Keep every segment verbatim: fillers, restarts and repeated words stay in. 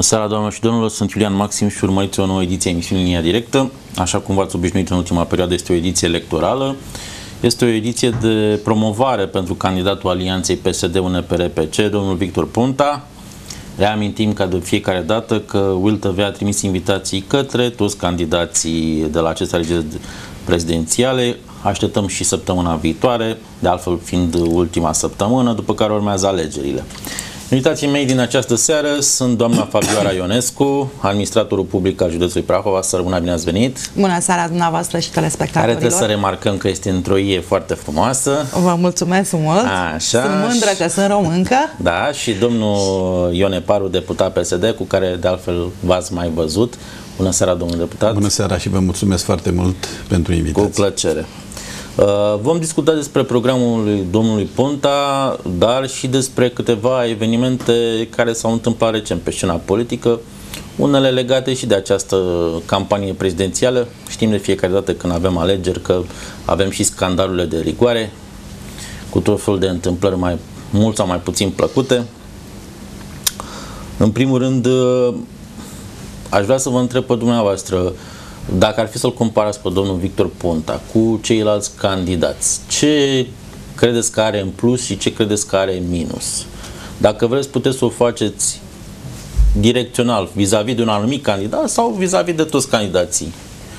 Bună seara, doamnelor și domnilor, sunt Iulian Maxim și urmăriți o nouă ediție a emisiunii Linia Directă. Așa cum v-ați obișnuit în ultima perioadă, este o ediție electorală. Este o ediție de promovare pentru candidatul Alianței P S D-U N P R P C, domnul Victor Ponta. Reamintim ca de fiecare dată că Will T V a trimis invitații către toți candidații de la aceste alegeri prezidențiale. Așteptăm și săptămâna viitoare, de altfel fiind ultima săptămână, după care urmează alegerile. Invitații mei din această seară sunt doamna Fabioara Ionescu, administratorul public al județului Prahova. Să rămână, bine ați venit! Bună seara dumneavoastră și telespectatorilor! Care trebuie să remarcăm că este într-o ie foarte frumoasă. Vă mulțumesc mult! Așa. Sunt mândră că sunt româncă. Da, și domnul Ion Eparu, deputat P S D, cu care de altfel v-ați mai văzut. Bună seara, domnul deputat! Bună seara și vă mulțumesc foarte mult pentru invitație. Cu plăcere! Vom discuta despre programul lui domnului Ponta, dar și despre câteva evenimente care s-au întâmplat recent pe scena politică, unele legate și de această campanie prezidențială. Știm de fiecare dată când avem alegeri că avem și scandalurile de rigoare, cu tot felul de întâmplări mai mult sau mai puțin plăcute. În primul rând, aș vrea să vă întreb pe dumneavoastră, dacă ar fi să-l comparați pe domnul Victor Ponta cu ceilalți candidați, ce credeți că are în plus și ce credeți că are în minus? Dacă vreți, puteți să o faceți direcțional, vis-a-vis de un anumit candidat sau vis-a-vis de toți candidații?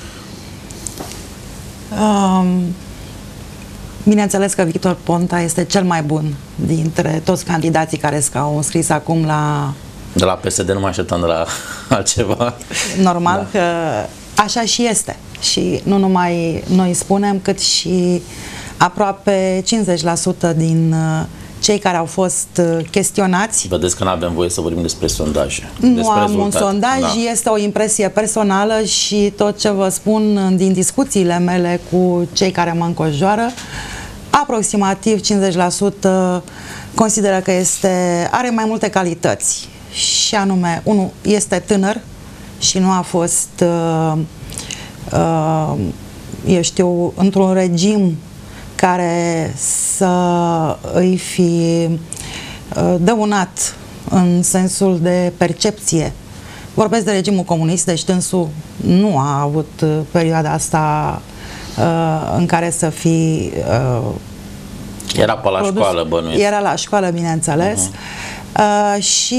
Um, bineînțeles că Victor Ponta este cel mai bun dintre toți candidații care s-au înscris acum la... De la P S D nu mă așteptam de la altceva. Normal da. Că așa și este. Și nu numai noi spunem, cât și aproape cincizeci la sută din cei care au fost chestionați. Vedeți că nu avem voie să vorbim despre sondaje. Nu despre am rezultate. un sondaj, da. Este o impresie personală și tot ce vă spun din discuțiile mele cu cei care mă înconjoară, aproximativ cincizeci la sută consideră că este, are mai multe calități. Și anume, unul, este tânăr și nu a fost, uh, uh, eu știu, într-un regim care să îi fi uh, dăunat în sensul de percepție. Vorbesc de regimul comunist, deci dânsul nu a avut uh, perioada asta uh, în care să fi... Uh, Era pe la produs, școală, bănuiesc. Era la școală, bineînțeles. Uh-huh. uh, și...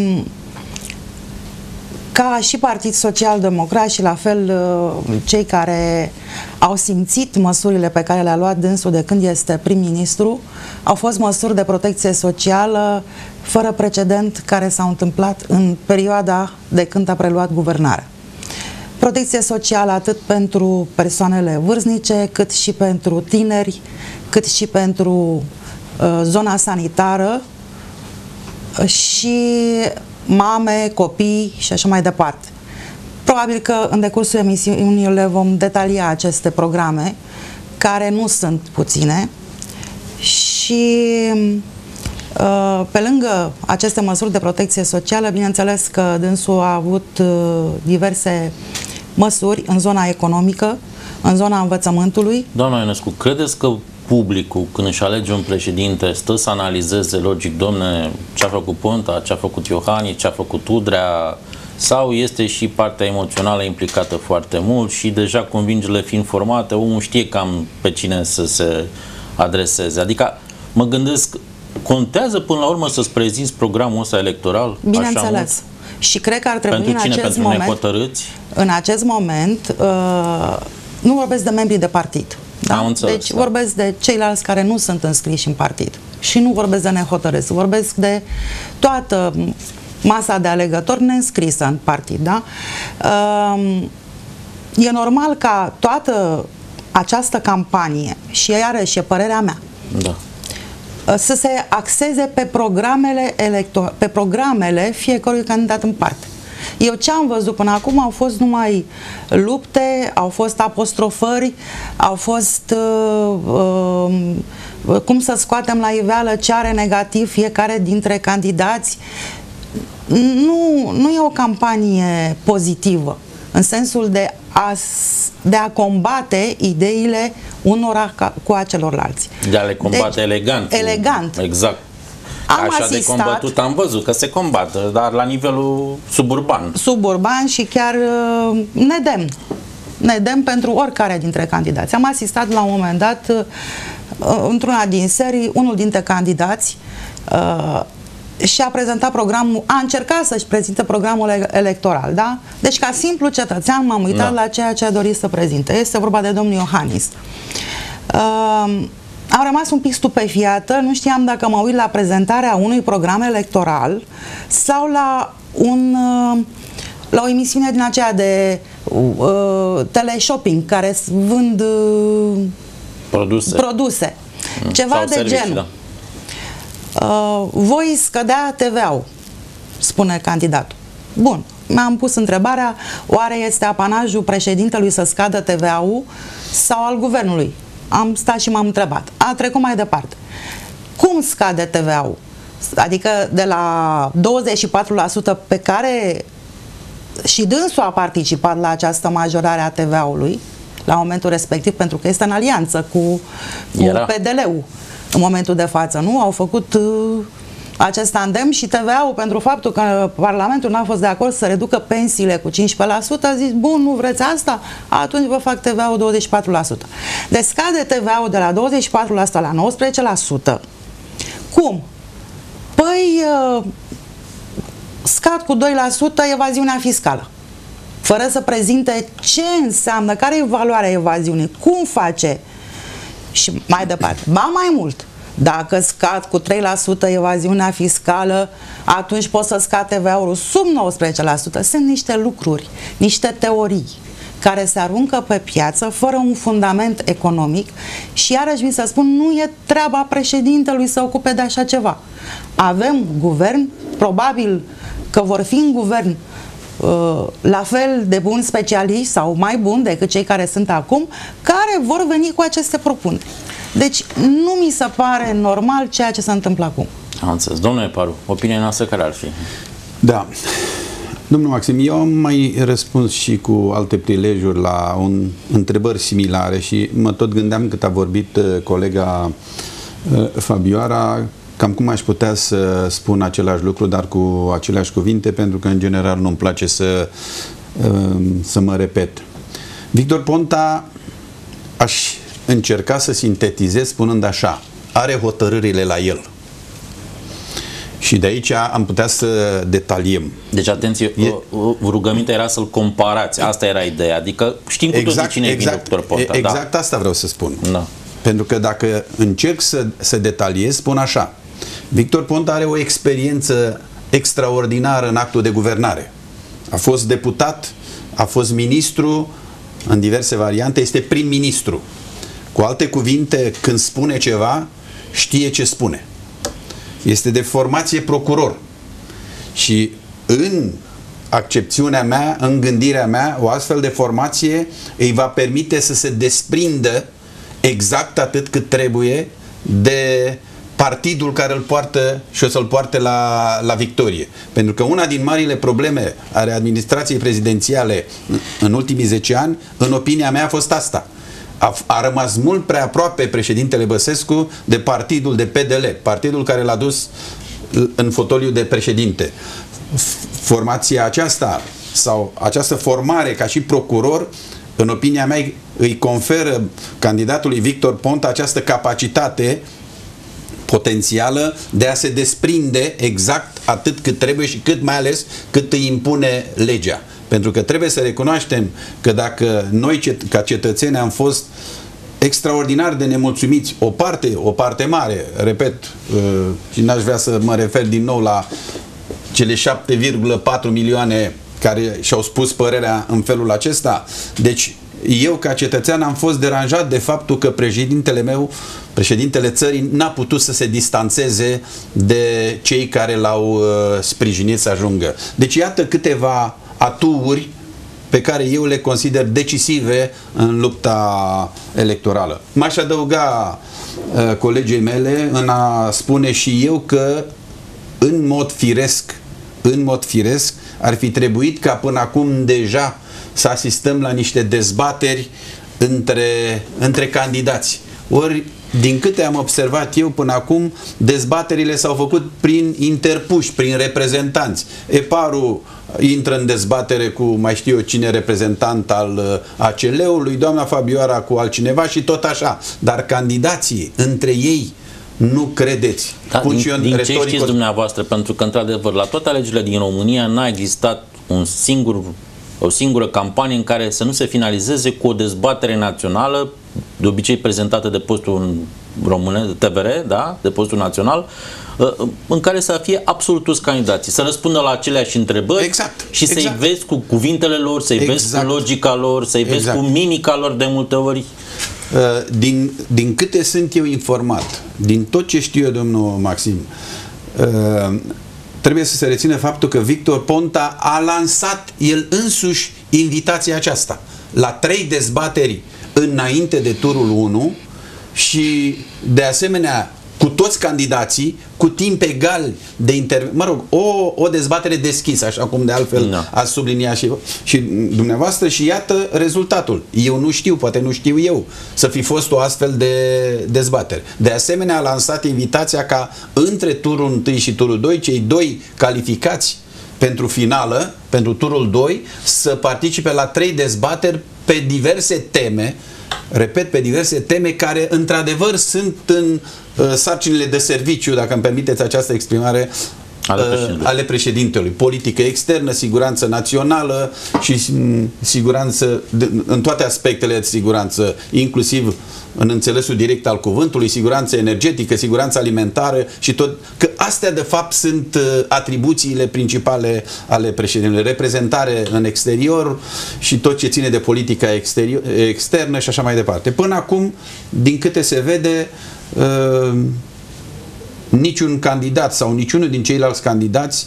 Ca și Partid Social-Democrat și la fel cei care au simțit măsurile pe care le-a luat dânsul de când este prim-ministru, au fost măsuri de protecție socială fără precedent care s-au întâmplat în perioada de când a preluat guvernarea. Protecție socială atât pentru persoanele vârstnice, cât și pentru tineri, cât și pentru uh, zona sanitară și mame, copii și așa mai departe. Probabil că în decursul emisiunii le vom detalia aceste programe, care nu sunt puține și pe lângă aceste măsuri de protecție socială, bineînțeles că dânsul a avut diverse măsuri în zona economică, în zona învățământului. Doamna Ionescu, credeți că publicul, când își alege un președinte, stă să analizeze logic, domne, ce a făcut Ponta, ce a făcut Iohannis, ce a făcut Udrea, sau este și partea emoțională implicată foarte mult și deja convingerile fiind formate, omul știe cam pe cine să se adreseze? Adică mă gândesc, contează până la urmă să-ți prezinți programul ăsta electoral? Bineînțeles. Și cred că ar trebui pentru cine? în acest Pentru moment, nehotărâți? în acest moment, uh, nu vorbesc de membrii de partid. Da? Înțeles, deci da. Vorbesc de ceilalți care nu sunt înscriși în partid și nu vorbesc de nehotărâți, vorbesc de toată masa de alegători neînscrisă în partid. Da? E normal ca toată această campanie, și iarăși e părerea mea, da, să se axeze pe programele electorale, pe programele fiecărui candidat în parte. Eu ce am văzut până acum au fost numai lupte, au fost apostrofări, au fost uh, uh, cum să scoatem la iveală ce are negativ fiecare dintre candidați. Nu, nu e o campanie pozitivă în sensul de a, de a combate ideile unora ca, cu a celorlalți. De a le combate deci, elegant. Elegant. Exact. Am Așa asistat, de combătut am văzut că se combată, dar la nivelul suburban. Suburban și chiar uh, nedemn. Nedemn pentru oricare dintre candidați. Am asistat la un moment dat, uh, într-una din serii, unul dintre candidați uh, și-a prezentat programul, a încercat să-și prezinte programul electoral, da? Deci, ca simplu cetățean, m-am uitat da. la ceea ce a dorit să prezinte. Este vorba de domnul Iohannis. Uh, am rămas un pic stupefiată, nu știam dacă mă uit la prezentarea unui program electoral sau la un... Uh, la o emisiune din aceea de uh, teleshopping care vând uh, produse, produse. Mm. Ceva sau de servicii, genul. Da. Uh, voi scădea T V A-ul, spune candidatul. Bun, mi-am pus întrebarea, oare este apanajul președintelui să scadă T V A-ul sau al guvernului? Am stat și m-am întrebat. A trecut mai departe. Cum scade T V A-ul? Adică de la douăzeci și patru la sută pe care și dânsul a participat la această majorare a T V A-ului la momentul respectiv, pentru că este în alianță cu, cu P D L-ul în momentul de față, nu? Au făcut uh, acest tandem și T V A-ul, pentru faptul că Parlamentul n-a fost de acord să reducă pensiile cu cincisprezece la sută, a zis, bun, nu vreți asta? Atunci vă fac T V A-ul douăzeci și patru la sută. Deci scade T V A-ul de la douăzeci și patru la sută la nouăsprezece la sută. Cum? Păi... Uh, scad cu doi la sută evaziunea fiscală, fără să prezinte ce înseamnă, care e valoarea evaziunii, cum face și mai departe. Ba mai mult, dacă scad cu trei la sută evaziunea fiscală, atunci pot să scad T V A-ul sub nouăsprezece la sută. Sunt niște lucruri, niște teorii care se aruncă pe piață fără un fundament economic și iarăși mi se spun, nu e treaba președintelui să ocupe de așa ceva. Avem guvern, probabil că vor fi în guvern uh, la fel de buni specialiști sau mai buni decât cei care sunt acum, care vor veni cu aceste propuneri. Deci nu mi se pare normal ceea ce se întâmplă acum. Am înțeles. Domnule Paru, opinia noastră care ar fi? Da. Domnul Maxim, eu am mai răspuns și cu alte prilejuri la un, întrebări similare și mă tot gândeam cât a vorbit uh, colega uh, Fabioara, cam cum aș putea să spun același lucru, dar cu aceleași cuvinte, pentru că în general nu-mi place să, să mă repet. Victor Ponta, aș încerca să sintetizez spunând așa, are hotărârile la el. Și de aici am putea să detaliem. Deci, atenție, e... rugămintea era să-l comparați. Asta era ideea. Adică știm cu exact, toții cine exact, e Victor Ponta. Exact da. asta vreau să spun. Da. Pentru că dacă încerc să, să detaliez, spun așa. Victor Ponta are o experiență extraordinară în actul de guvernare. A fost deputat, a fost ministru în diverse variante, este prim-ministru. Cu alte cuvinte, când spune ceva, știe ce spune. Este de formație procuror. Și în accepțiunea mea, în gândirea mea, o astfel de formație îi va permite să se desprindă exact atât cât trebuie de partidul care îl poartă și o să-l poarte la, la victorie. Pentru că una din marile probleme ale administrației prezidențiale în ultimii zece ani, în opinia mea, a fost asta. A, a rămas mult prea aproape președintele Băsescu de partidul de P D L, partidul care l-a dus în fotoliu de președinte. Formația aceasta sau această formare ca și procuror, în opinia mea, îi conferă candidatului Victor Ponta această capacitate potențială de a se desprinde exact atât cât trebuie și cât mai ales cât îi impune legea. Pentru că trebuie să recunoaștem că dacă noi ca cetățeni am fost extraordinar de nemulțumiți, o parte, o parte mare, repet, și n-aș vrea să mă refer din nou la cele șapte virgulă patru milioane care și-au spus părerea în felul acesta. Deci eu ca cetățean am fost deranjat de faptul că președintele meu, președintele țării, n-a putut să se distanțeze de cei care l-au uh, sprijinit să ajungă. Deci iată câteva aturi pe care eu le consider decisive în lupta electorală. M-aș adăuga uh, colegii mele în a spune și eu că în mod firesc, în mod firesc, ar fi trebuit ca până acum deja să asistăm la niște dezbateri între, între candidați. Ori Din câte am observat eu până acum, dezbaterile s-au făcut prin interpuși, prin reprezentanți. Eparu intră în dezbatere cu mai știu eu cine reprezentant al A C L-ului, doamna Fabioara cu altcineva și tot așa. Dar candidații între ei, nu credeți. Da, din din ce știți dumneavoastră, pentru că într-adevăr la toate alegerile din România n-a existat un singur, o singură campanie în care să nu se finalizeze cu o dezbatere națională, de obicei prezentată de postul române, de T V R, da? De postul național, în care să fie absolut toți candidații, să răspundă la aceleași întrebări, exact, și să-i exact. vezi cu cuvintele lor, să-i exact. vezi cu logica lor, să-i vezi exact. cu mimica lor de multe ori. Din, din câte sunt eu informat, din tot ce știu eu, domnul Maxim, trebuie să se reține faptul că Victor Ponta a lansat el însuși invitația aceasta la trei dezbateri înainte de turul unu și de asemenea cu toți candidații, cu timp egal de intervenție, mă rog, o, o dezbatere deschisă, așa cum de altfel no. ați subliniat și, și dumneavoastră, și iată rezultatul. Eu nu știu, poate nu știu eu, să fi fost o astfel de dezbatere. De asemenea, a lansat invitația ca între turul unu și turul doi, cei doi calificați pentru finală, pentru turul doi, să participe la trei dezbateri pe diverse teme, repet, pe diverse teme care într-adevăr sunt în uh, sarcinile de serviciu, dacă îmi permiteți această exprimare, ale președintelui. ale președintelui. Politică externă, siguranță națională și siguranță de, în toate aspectele de siguranță, inclusiv în înțelesul direct al cuvântului, siguranță energetică, siguranță alimentară și tot, că astea de fapt sunt atribuțiile principale ale președintelui. Reprezentare în exterior și tot ce ține de politica exterior, externă și așa mai departe. Până acum, din câte se vede, uh, niciun candidat sau niciunul din ceilalți candidați,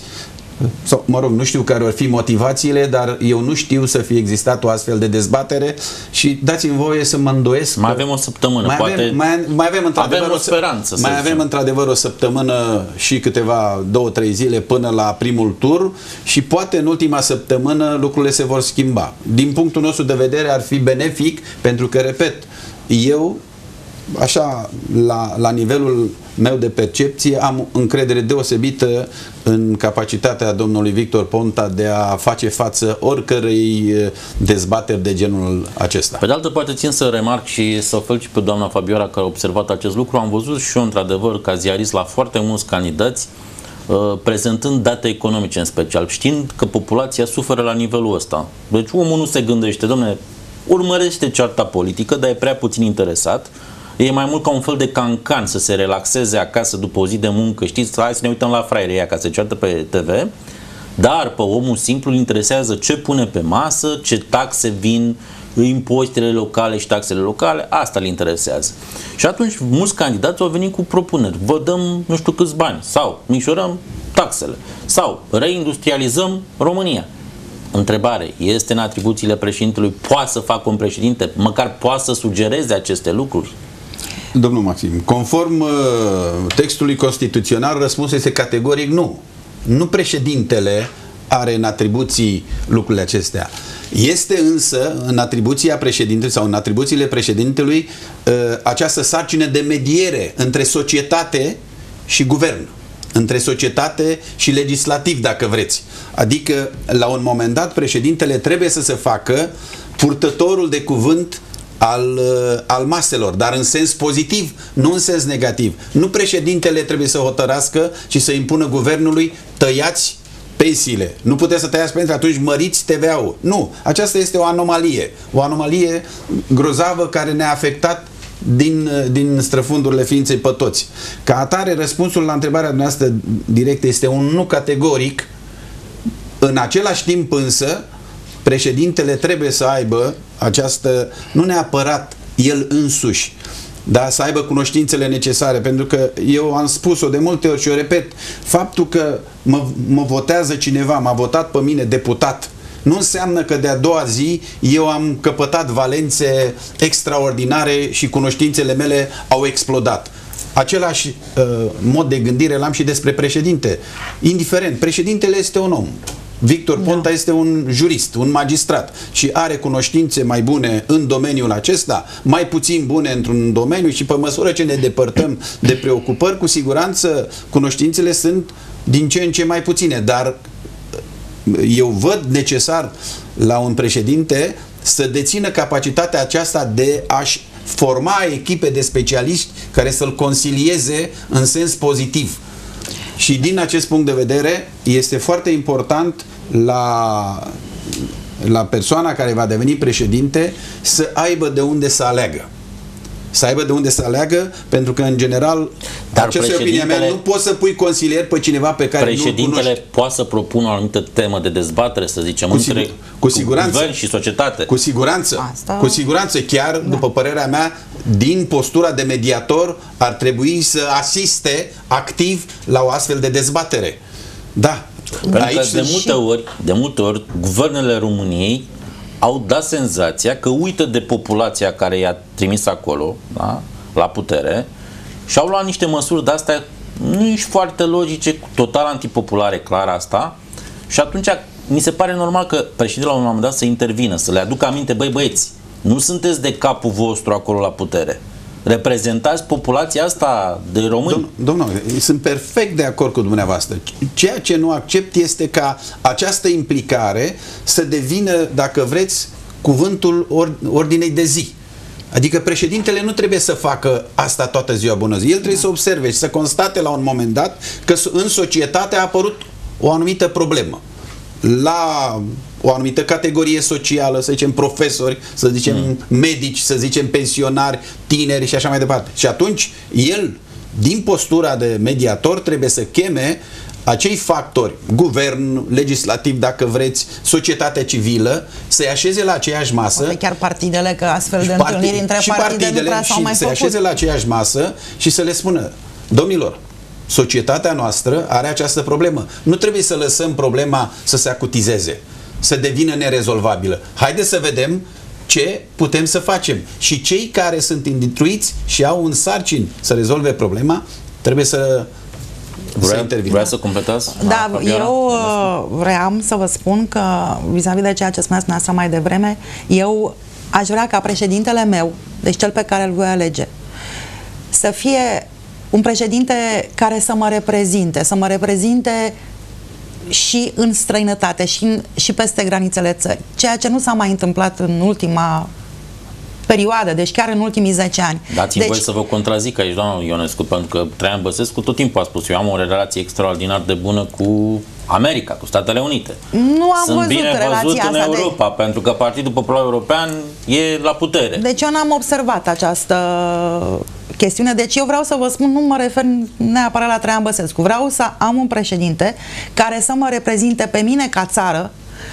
sau mă rog, nu știu care ar fi motivațiile, dar eu nu știu să fie existat o astfel de dezbatere și dați-mi voie să mă îndoiesc. Mai avem o săptămână, mai poate avem, mai, mai avem într-adevăr avem o speranță. Mai avem într-adevăr o săptămână și câteva, două, trei zile până la primul tur și poate în ultima săptămână lucrurile se vor schimba. Din punctul nostru de vedere ar fi benefic, pentru că, repet, eu așa, la, la nivelul meu de percepție, am încredere deosebită în capacitatea domnului Victor Ponta de a face față oricărei dezbateri de genul acesta. Pe de altă parte, țin să remarc și să o felicit pe doamna Fabioara care a observat acest lucru. Am văzut și eu, într-adevăr, ca ziarist, la foarte mulți candidați prezentând date economice în special, știind că populația suferă la nivelul ăsta. Deci omul nu se gândește, dom'le, urmărește cearta politică, dar e prea puțin interesat. E mai mult ca un fel de cancan să se relaxeze acasă după o zi de muncă, știți, hai să ne uităm la fraierii aia ca să ceartă pe T V, dar pe omul simplu îl interesează ce pune pe masă, ce taxe vin, impozitele locale și taxele locale, asta îl interesează. Și atunci mulți candidați au venit cu propuneri, vă dăm nu știu câți bani, sau micșorăm taxele, sau reindustrializăm România. Întrebare, este în atribuțiile președintelui, poate să facă un președinte, măcar poate să sugereze aceste lucruri? Domnul Maxim, conform uh, textului constituțional, răspunsul este categoric nu. Nu președintele are în atribuții lucrurile acestea. Este însă în atribuția președintelui sau în atribuțiile președintelui uh, această sarcină de mediere între societate și guvern, între societate și legislativ, dacă vreți. Adică, la un moment dat, președintele trebuie să se facă purtătorul de cuvânt al, al maselor, dar în sens pozitiv, nu în sens negativ. Nu președintele trebuie să hotărască și să impună guvernului: tăiați pensiile. Nu puteți să tăiați pensiile, atunci măriți T V A-ul. Nu. Aceasta este o anomalie. O anomalie grozavă care ne-a afectat din, din străfundurile ființei pe toți. Ca atare, răspunsul la întrebarea noastră directă este un nu categoric. În același timp însă, președintele trebuie să aibă această, nu neapărat el însuși, dar să aibă cunoștințele necesare, pentru că eu am spus-o de multe ori și o repet, faptul că mă, mă votează cineva, m-a votat pe mine deputat, nu înseamnă că de-a doua zi eu am căpătat valențe extraordinare și cunoștințele mele au explodat. Același uh, mod de gândire l-am și despre președinte. Indiferent, președintele este un om. Victor Ponta este un jurist, un magistrat și are cunoștințe mai bune în domeniul acesta, mai puțin bune într-un domeniu și pe măsură ce ne depărtăm de preocupări, cu siguranță cunoștințele sunt din ce în ce mai puține, dar eu văd necesar la un președinte să dețină capacitatea aceasta de a-și forma echipe de specialiști care să-l consilieze în sens pozitiv. Și din acest punct de vedere este foarte important la, la persoana care va deveni președinte să aibă de unde să aleagă. Să aibă de unde să aleagă, pentru că în general, dar aceasta e opinia mea, nu poți să pui consilier pe cineva pe care nu-l cunoști. Președintele poate să propună o anumită temă de dezbatere, să zicem, cu între sigur, cu siguranță, guvern și societate. Cu siguranță, Asta... cu siguranță, chiar, da. după părerea mea, din postura de mediator, ar trebui să asiste activ la o astfel de dezbatere. Da. Pentru Aici că de și... multe ori, de multe ori, guvernele României au dat senzația că uită de populația care i-a trimis acolo, da, la putere, și au luat niște măsuri de-astea nu ești foarte logice, total antipopulare, clar asta, și atunci mi se pare normal că președintele la un moment dat să intervină, să le aducă aminte, băi băieți, nu sunteți de capul vostru acolo la putere. Reprezentați populația asta de români. Domnule, sunt perfect de acord cu dumneavoastră. Ceea ce nu accept este ca această implicare să devină, dacă vreți, cuvântul ordinei de zi. Adică președintele nu trebuie să facă asta toată ziua bună zi. El trebuie să observe și să constate la un moment dat că în societate a apărut o anumită problemă. La o anumită categorie socială, să zicem profesori, să zicem mm. medici, să zicem pensionari, tineri și așa mai departe. Și atunci el, din postura de mediator, trebuie să cheme acei factori, guvern, legislativ, dacă vreți, societatea civilă, să-i așeze la aceeași masă. Poate chiar partidele, că astfel de partid, întâlniri între și partide partidele, nu prea s-au mai să-i făcut. așeze la aceeași masă și să le spună, domnilor, societatea noastră are această problemă. Nu trebuie să lăsăm problema să se acutizeze, să devină nerezolvabilă. Haideți să vedem ce putem să facem. Și cei care sunt instruiți și au în sarcini să rezolve problema, trebuie să, să intervină. Vreau să completați? Da, Fabiana? eu uh, vreau să vă spun că, vis-a-vis de ceea ce spuneați dumneavoastră mai devreme, eu aș vrea ca președintele meu, deci cel pe care îl voi alege, să fie un președinte care să mă reprezinte, să mă reprezinte și în străinătate și, în, și peste granițele țării. Ceea ce nu s-a mai întâmplat în ultima perioadă, deci chiar în ultimii zece ani. Dați-mi deci, voi să vă contrazic aici, doamna Ionescu, pentru că Traian Băsescu tot timpul a spus, eu am o relație extraordinar de bună cu America, cu Statele Unite. Nu am Sunt văzut bine văzut în asta Europa, de... pentru că Partidul Popular European e la putere. Deci eu n-am observat această chestiune, deci eu vreau să vă spun, nu mă refer neapărat la Traian Băsescu, vreau să am un președinte care să mă reprezinte pe mine ca țară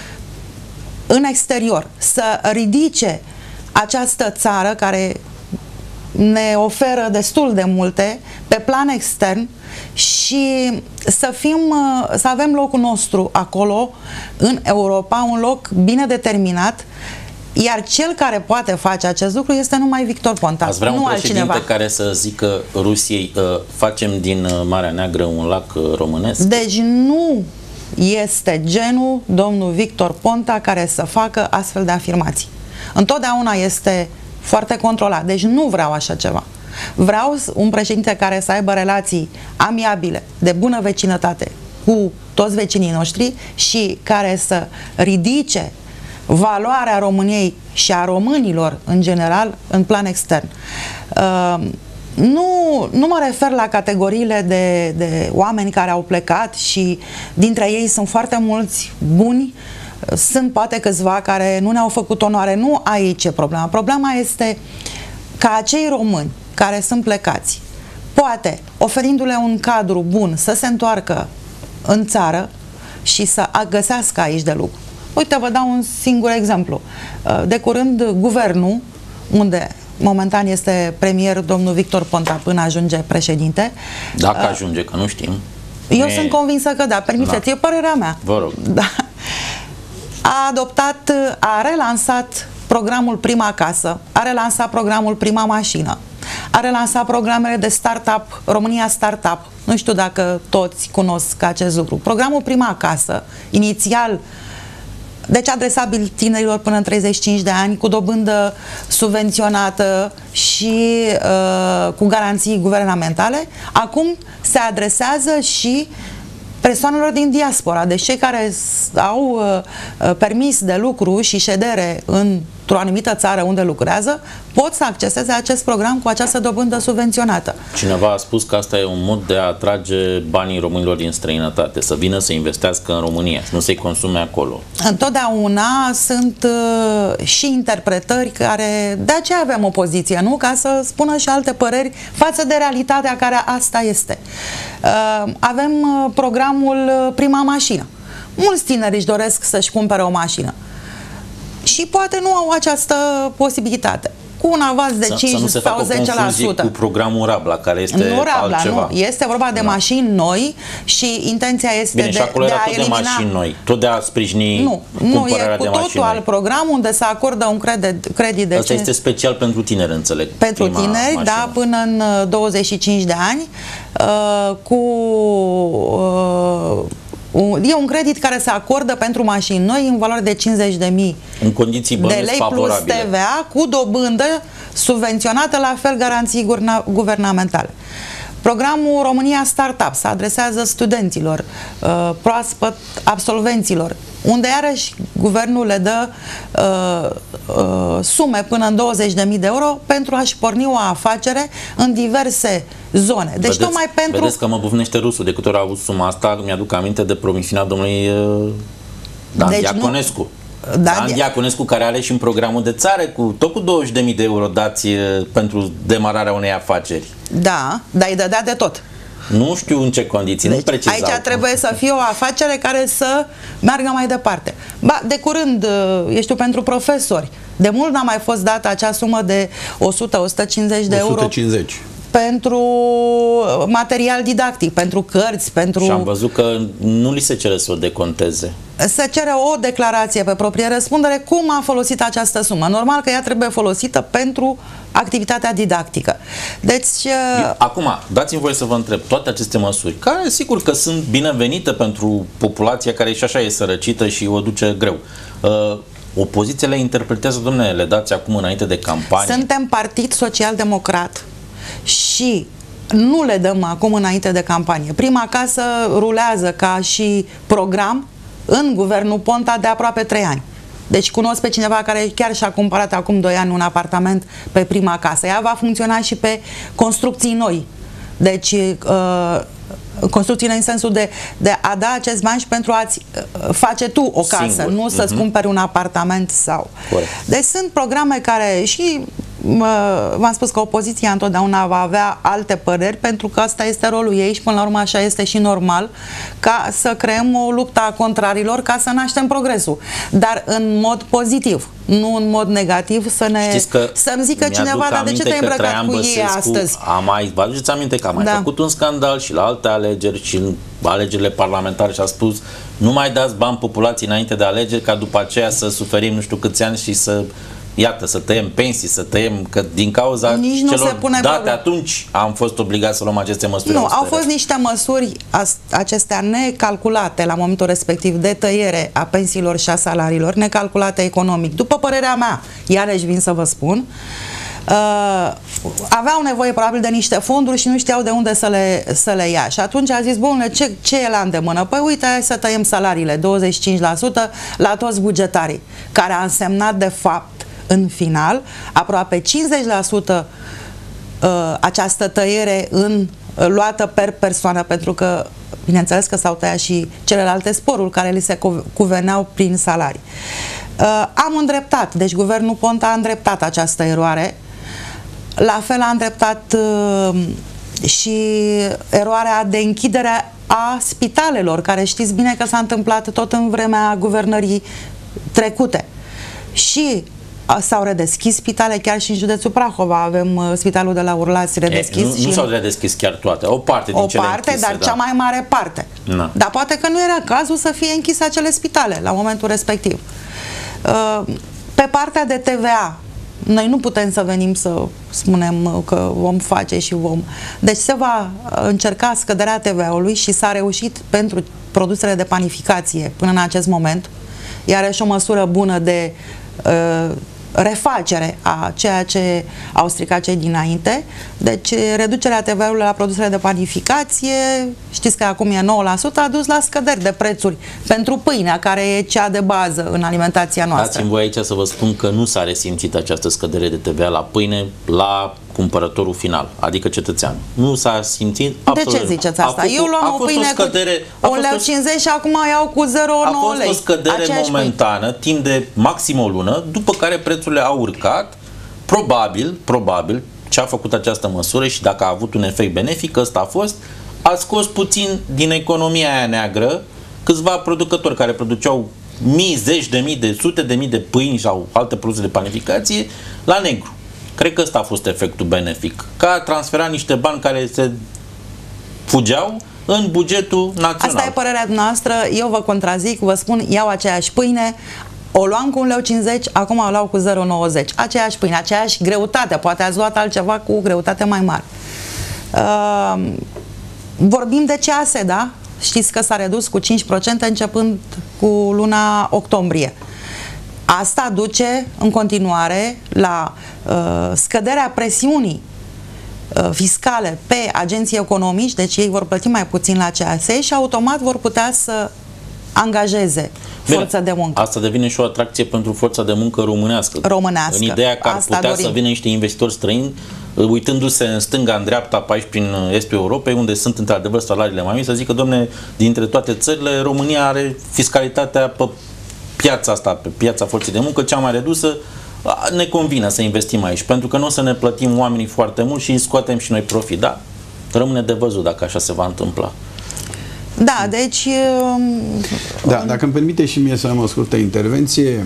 în exterior, să ridice această țară care ne oferă destul de multe pe plan extern și să fim, să avem locul nostru acolo în Europa, un loc bine determinat, iar cel care poate face acest lucru este numai Victor Ponta. Ați vrea nu un președinte altcineva care să zică Rusiei, uh, facem din uh, Marea Neagră un lac uh, românesc? Deci nu este genul domnul Victor Ponta care să facă astfel de afirmații. Întotdeauna este foarte controlat. Deci nu vreau așa ceva. Vreau un președinte care să aibă relații amiabile, de bună vecinătate cu toți vecinii noștri și care să ridice valoarea României și a românilor în general în plan extern. Uh, nu, nu mă refer la categoriile de, de oameni care au plecat și dintre ei sunt foarte mulți buni. Sunt poate câțiva care nu ne-au făcut onoare. Nu aici e problema. Problema este ca acei români care sunt plecați, poate, oferindu-le un cadru bun, să se întoarcă în țară și să găsească aici de lucru. Uite, vă dau un singur exemplu. De curând, guvernul, unde momentan este premier domnul Victor Ponta până ajunge președinte. Dacă ajunge, că nu știm. Eu e... sunt convinsă că da. Permiteți, da. E părerea mea. Vă rog. Da. A adoptat, a relansat programul Prima Casă, a relansat programul Prima Mașină, a relansat programele de startup, România Startup. Nu știu dacă toți cunosc acest lucru. Programul Prima Casă, inițial, deci adresabil tinerilor până în treizeci și cinci de ani, cu dobândă subvenționată și uh, cu garanții guvernamentale, acum se adresează și persoanelor din diaspora, deci cei care au uh, permis de lucru și ședere într-o anumită țară unde lucrează, pot să acceseze acest program cu această dobândă subvenționată. Cineva a spus că asta e un mod de a atrage banii românilor din străinătate, să vină să investească în România, să nu se consume acolo. Întotdeauna sunt uh, și interpretări care, de aceea avem opoziție, nu? Ca să spună și alte păreri față de realitatea care asta este. Uh, avem uh, programul Prima Mașină. Mulți tineri își doresc să-și cumpere o mașină și poate nu au această posibilitate. Cu un avans de cinci sau zece la sută. Cu programul Rabla, care este nu Rabla, altceva. Nu, este vorba de da. mașini noi și intenția este Bine, de, și acolo de era a tot elimina... de mașini noi, tot de a sprijini nu, nu, e cu totul alt noi. program unde se acordă un credit, credit de... Asta este special pentru tineri, înțeleg. Pentru tineri, mașină. Da, până în douăzeci și cinci de ani, uh, cu... Uh, E un credit care se acordă pentru mașini noi în valoare de cincizeci de mii în condiții de lei plus T V A, cu dobândă subvenționată, la fel garanții guvernamentale. Programul România Startup se adresează studenților, proaspăt absolvenților, unde iarăși guvernul le dă uh, uh, sume până în douăzeci de mii de euro pentru a-și porni o afacere în diverse zone. Deci vedeți, tocmai pentru... Vedeți că mă bufnește rusul. De câte ori a avut suma asta, mi-aduc aminte de promisiunea domnului uh, Dan deci Diaconescu. Nu... Dan, Dan Diaconescu, care are și în programul de țară, cu, tot cu douăzeci de mii de euro dați uh, pentru demararea unei afaceri. Da, dar îi dădea de tot. Nu știu în ce condiții, deci, nu precizau. Aici trebuie să fie o afacere care să meargă mai departe. Ba, de curând, eu știu, pentru profesori, de mult n-a mai fost dată acea sumă de o sută - o sută cincizeci de euro. o sută cincizeci. Pentru material didactic, pentru cărți, pentru... Și am văzut că nu li se cere să o deconteze. Se cere o declarație pe proprie răspundere cum a folosit această sumă. Normal că ea trebuie folosită pentru activitatea didactică. Deci... Acum, dați-mi voie să vă întreb, toate aceste măsuri, care sigur că sunt binevenite pentru populația care și așa e sărăcită și o duce greu, uh, opoziția le interpretează, domnule, le dați acum înainte de campanie. Suntem Partid Social-Democrat și nu le dăm acum înainte de campanie. Prima Casă rulează ca și program în guvernul Ponta de aproape trei ani. Deci cunosc pe cineva care chiar și-a cumpărat acum doi ani un apartament pe Prima Casă. Ea va funcționa și pe construcții noi. Deci uh, construcții în sensul de, de a da acest bani și pentru a-ți face tu o casă, singur, nu să-ți uh-huh. cumperi un apartament sau... Corect. Deci sunt programe care și v-am spus că opoziția întotdeauna va avea alte păreri, pentru că asta este rolul ei și până la urmă așa este și normal, ca să creăm o luptă a contrarilor ca să naștem progresul, dar în mod pozitiv, nu în mod negativ să ne să-mi zică cineva, dar de ce te-ai îmbrăcat cu ei astăzi? A mai, vă aduceți aminte că a mai da. făcut un scandal și la alte alegeri și în alegerile parlamentare și a spus nu mai dați bani populației înainte de alegeri ca după aceea să suferim nu știu câți ani și să iată, să tăiem pensii, să tăiem, că din cauza Nici nu celor se pune date problem. Atunci am fost obligați să luăm aceste măsuri. Nu, au fost niște măsuri acestea necalculate la momentul respectiv de tăiere a pensiilor și a salariilor, necalculate economic. După părerea mea, iarăși vin să vă spun, uh, aveau nevoie probabil de niște fonduri și nu știau de unde să le, să le ia. Și atunci a zis, bun, ce, ce e la îndemână? Păi uite, hai să tăiem salariile, douăzeci și cinci la sută la toți bugetarii, care a însemnat de fapt în final, aproape cincizeci la sută uh, această tăiere în, uh, luată per persoană, pentru că, bineînțeles că s-au tăiat și celelalte sporuri care li se cu cuveneau prin salarii. Uh, am îndreptat, deci guvernul Ponta a îndreptat această eroare, la fel a îndreptat uh, și eroarea de închidere a spitalelor, care știți bine că s-a întâmplat tot în vremea guvernării trecute. Și s-au redeschis spitale, chiar și în județul Prahova avem uh, spitalul de la Urlați redeschis. E, nu nu s-au redeschis chiar toate, o parte din o cele parte, închise, dar da. cea mai mare parte. Na. Dar poate că nu era cazul să fie închise acele spitale la momentul respectiv. Uh, pe partea de T V A, noi nu putem să venim să spunem că vom face și vom. Deci se va încerca scăderea T V-ului și s-a reușit pentru produsele de panificație până în acest moment, iar și o măsură bună de uh, refacere a ceea ce au stricat cei dinainte. Deci reducerea T V-ului la produsele de panificație, știți că acum e nouă la sută, a dus la scăderi de prețuri pentru pâinea, care e cea de bază în alimentația noastră. Dați-mi voi aici să vă spun că nu s-a resimțit această scădere de T V la pâine la cumpărătorul final, adică cetățean. Nu s-a simțit absolut. De ce ziceți asta? Fost, Eu luam o pâine o scădere, cu un leu cincizeci și acum iau cu zero virgulă nouă lei. A fost o scădere aceeași momentană, pâine. Timp de maxim o lună, după care prețurile au urcat. Probabil, probabil, ce a făcut această măsură și dacă a avut un efect benefic, ăsta a fost, a scos puțin din economia aia neagră câțiva producători care produceau mii, zeci de mii, de sute de mii de pâini sau alte produse de panificație la negru. Cred că ăsta a fost efectul benefic. Că a transferat niște bani care se fugeau în bugetul național. Asta e părerea noastră, eu vă contrazic, vă spun, iau aceeași pâine, o luam cu un leu cincizeci, acum o luau cu zero virgulă nouăzeci. Aceeași pâine, aceeași greutate, poate ați luat altceva cu greutate mai mare. Uh, vorbim de C A S, da? Știți că s-a redus cu cinci la sută începând cu luna octombrie. Asta duce în continuare la uh, scăderea presiunii uh, fiscale pe agenții economici, deci ei vor plăti mai puțin la C A S și automat vor putea să angajeze forță Bine, de muncă. Asta devine și o atracție pentru forța de muncă românească. Românească. În ideea că ar asta putea dorim. să vină niște investitori străini, uitându-se în stânga, în dreapta, pe aici prin estul Europei, unde sunt într-adevăr salariile mai mici, să zică, domne, dintre toate țările, România are fiscalitatea pe piața asta, pe piața forței de muncă, cea mai redusă, ne convine să investim aici, pentru că nu o să ne plătim oamenii foarte mult și scoatem și noi profit. Da, rămâne de văzut dacă așa se va întâmpla. Da, deci... Da, dacă îmi permite și mie să am o scurtă intervenție,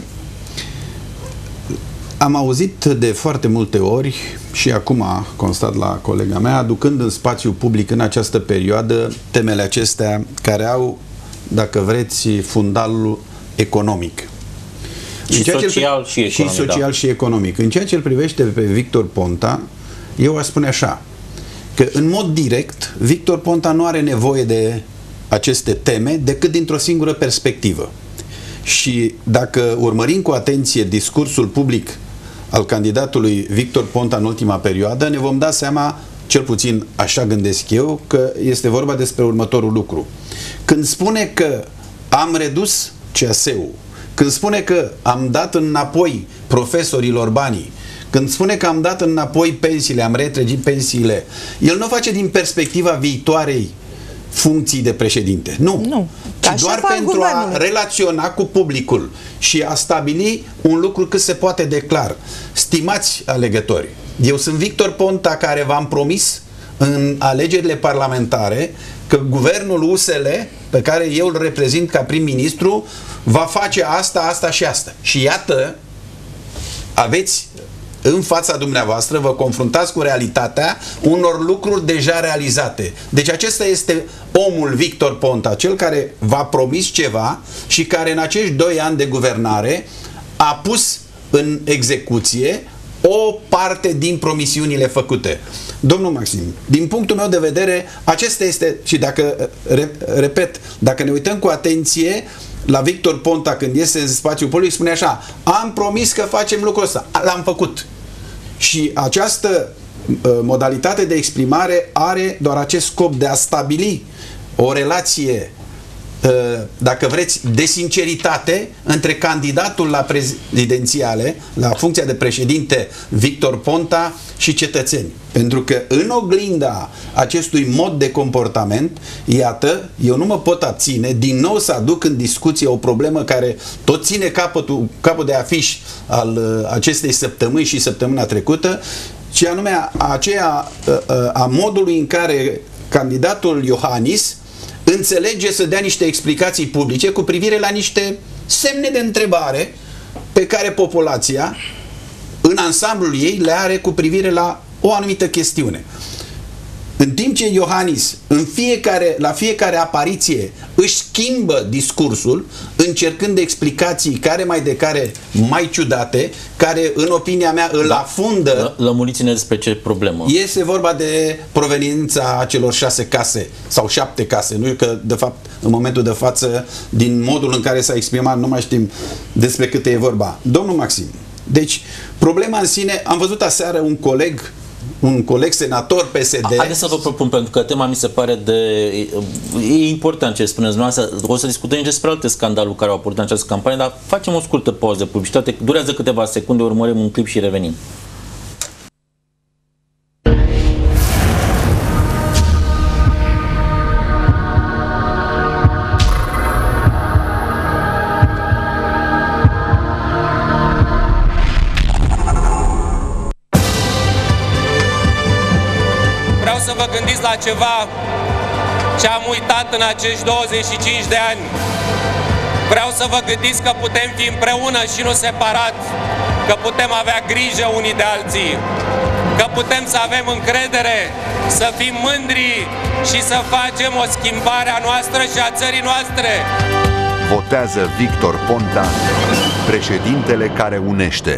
am auzit de foarte multe ori și acum constat la colega mea, aducând în spațiu public în această perioadă temele acestea care au, dacă vreți, fundalul economic. Și social și economic. Și social da. și economic. În ceea ce îl privește pe Victor Ponta, eu aș spune așa, că în mod direct, Victor Ponta nu are nevoie de aceste teme decât dintr-o singură perspectivă. Și dacă urmărim cu atenție discursul public al candidatului Victor Ponta în ultima perioadă, ne vom da seama, cel puțin așa gândesc eu, că este vorba despre următorul lucru. Când spune că am redus C A S-ul, când spune că am dat înapoi profesorilor banii, când spune că am dat înapoi pensiile, am retrăgit pensiile, el nu face din perspectiva viitoarei funcții de președinte. Nu. nu. Ci doar pentru a relaționa cu publicul și a stabili un lucru cât se poate de clar. Stimați alegători, eu sunt Victor Ponta, care v-am promis în alegerile parlamentare că guvernul U S L, pe care eu îl reprezint ca prim-ministru, va face asta, asta și asta. Și iată, aveți în fața dumneavoastră, vă confruntați cu realitatea unor lucruri deja realizate. Deci acesta este omul Victor Ponta, cel care v-a promis ceva și care în acești doi ani de guvernare a pus în execuție o parte din promisiunile făcute. Domnul Maxim, din punctul meu de vedere, acesta este, și dacă, repet, dacă ne uităm cu atenție la Victor Ponta când iese în spațiul public, spune așa: am promis că facem lucrul ăsta, l-am făcut. Și această uh, modalitate de exprimare are doar acest scop de a stabili o relație, uh, dacă vreți, de sinceritate între candidatul la prezidențiale, la funcția de președinte Victor Ponta și cetățeni. Pentru că în oglinda acestui mod de comportament, iată, eu nu mă pot abține din nou să aduc în discuție o problemă care tot ține capătul, capul de afiș al uh, acestei săptămâni și săptămâna trecută, ci anume aceea uh, uh, a modului în care candidatul Iohannis înțelege să dea niște explicații publice cu privire la niște semne de întrebare pe care populația în ansamblul ei le are cu privire la o anumită chestiune. În timp ce Iohannis în fiecare, la fiecare apariție își schimbă discursul, încercând explicații care mai de care mai ciudate, care în opinia mea îl da. afundă. Lămuriți-ne despre ce problemă. Este vorba de proveniența acelor șase case sau șapte case. Nu e că, de fapt, în momentul de față, din modul în care s-a exprimat, nu mai știm despre câte e vorba. Domnul Maxim, deci problema în sine, am văzut aseară un coleg un coleg senator P S D. Haideți să vă propun, pentru că tema mi se pare de... E important ce spuneți dumneavoastră. O să discutăm despre alte scandaluri care au apărut în această campanie, dar facem o scurtă pauză de publicitate. Durează câteva secunde, urmărim un clip și revenim. Să vă gândiți la ceva ce am uitat în acești douăzeci și cinci de ani. Vreau să vă gândiți că putem fi împreună și nu separat, că putem avea grijă unii de alții, că putem să avem încredere, să fim mândri și să facem o schimbare a noastră și a țării noastre. Votează Victor Ponta, președintele care unește.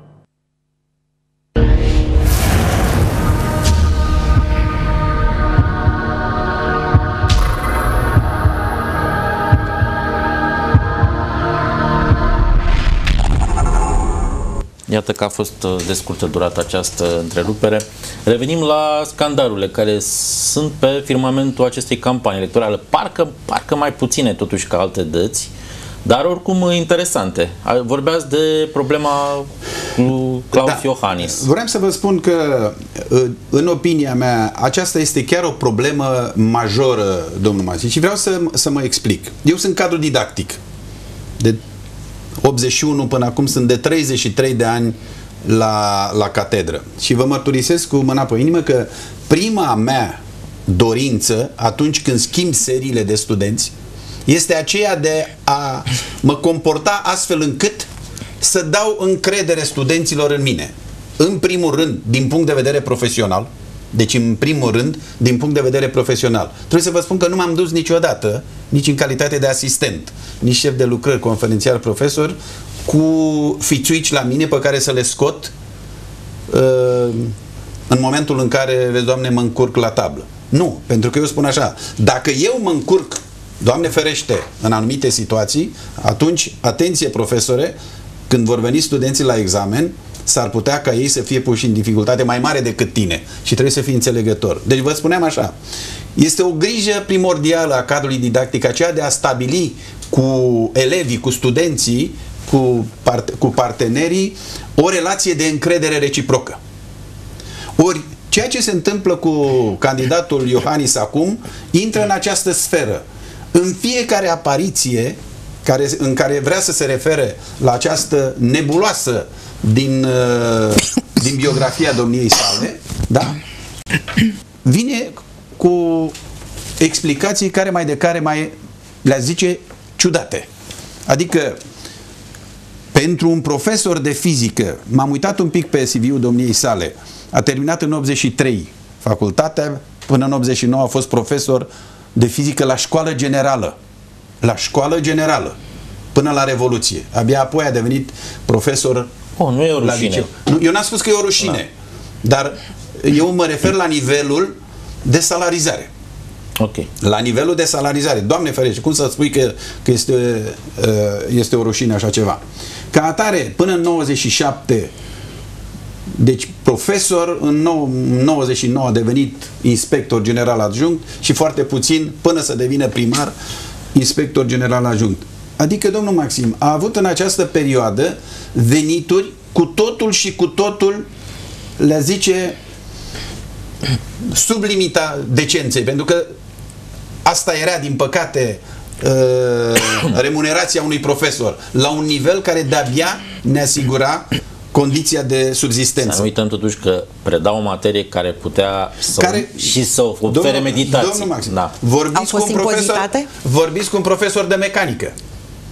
Iată că a fost de scurtă durată această întrerupere. Revenim la scandalurile care sunt pe firmamentul acestei campanii electorale. Parcă, parcă mai puține totuși ca alte dăți, dar oricum interesante. Vorbeați de problema lui Claus da. Iohannis. Vreau să vă spun că, în opinia mea, aceasta este chiar o problemă majoră, domnul Maxim, și vreau să, să mă explic. Eu sunt cadru didactic. De optzeci și unu până acum sunt de treizeci și trei de ani la, la catedră. Și vă mărturisesc cu mâna pe inimă că prima mea dorință, atunci când schimb seriile de studenți, este aceea de a mă comporta astfel încât să dau încredere studenților în mine. În primul rând, din punct de vedere profesional, deci în primul rând, din punct de vedere profesional. Trebuie să vă spun că nu m-am dus niciodată, nici în calitate de asistent, nici șef de lucrări, conferențiar, profesor, cu fițuici la mine pe care să le scot uh, în momentul în care, vezi, Doamne, mă încurc la tablă. Nu, pentru că eu spun așa, dacă eu mă încurc, Doamne ferește, în anumite situații, atunci, atenție profesore, când vor veni studenții la examen, s-ar putea ca ei să fie puși în dificultate mai mare decât tine și trebuie să fii înțelegător. Deci vă spuneam așa, este o grijă primordială a cadrului didactic, aceea de a stabili cu elevii, cu studenții, cu, part cu partenerii, o relație de încredere reciprocă. Ori, ceea ce se întâmplă cu candidatul Iohannis acum, intră în această sferă. În fiecare apariție care, în care vrea să se refere la această nebuloasă din, uh, din biografia domniei sale, da? Vine cu explicații care mai de care mai le zice ciudate. Adică, pentru un profesor de fizică, m-am uitat un pic pe C V-ul domniei sale, a terminat în optzeci și trei facultatea, până în optzeci și nouă a fost profesor de fizică la școală generală. La școală generală. Până la Revoluție. Abia apoi a devenit profesor. Oh, nu e o rușine. Nu, eu n-am spus că e o rușine. Da. Dar eu mă refer la nivelul de salarizare. Ok. La nivelul de salarizare. Doamne ferește, cum să spui că, că este, este o rușine așa ceva? Ca atare, până în nouăzeci și șapte, deci profesor, în nouăzeci și nouă a devenit inspector general adjunct și foarte puțin, până să devină primar, inspector general adjunct. Adică, domnul Maxim, a avut în această perioadă venituri cu totul și cu totul, le zice, sub limita decenței, pentru că asta era, din păcate, remunerația unui profesor, la un nivel care de-abia ne asigura condiția de subzistență. Să nu uităm totuși că preda o materie care putea să care, și să ofere domnul, meditații. Domnul Maxim, da. vorbiți, cu un profesor, vorbiți cu un profesor de mecanică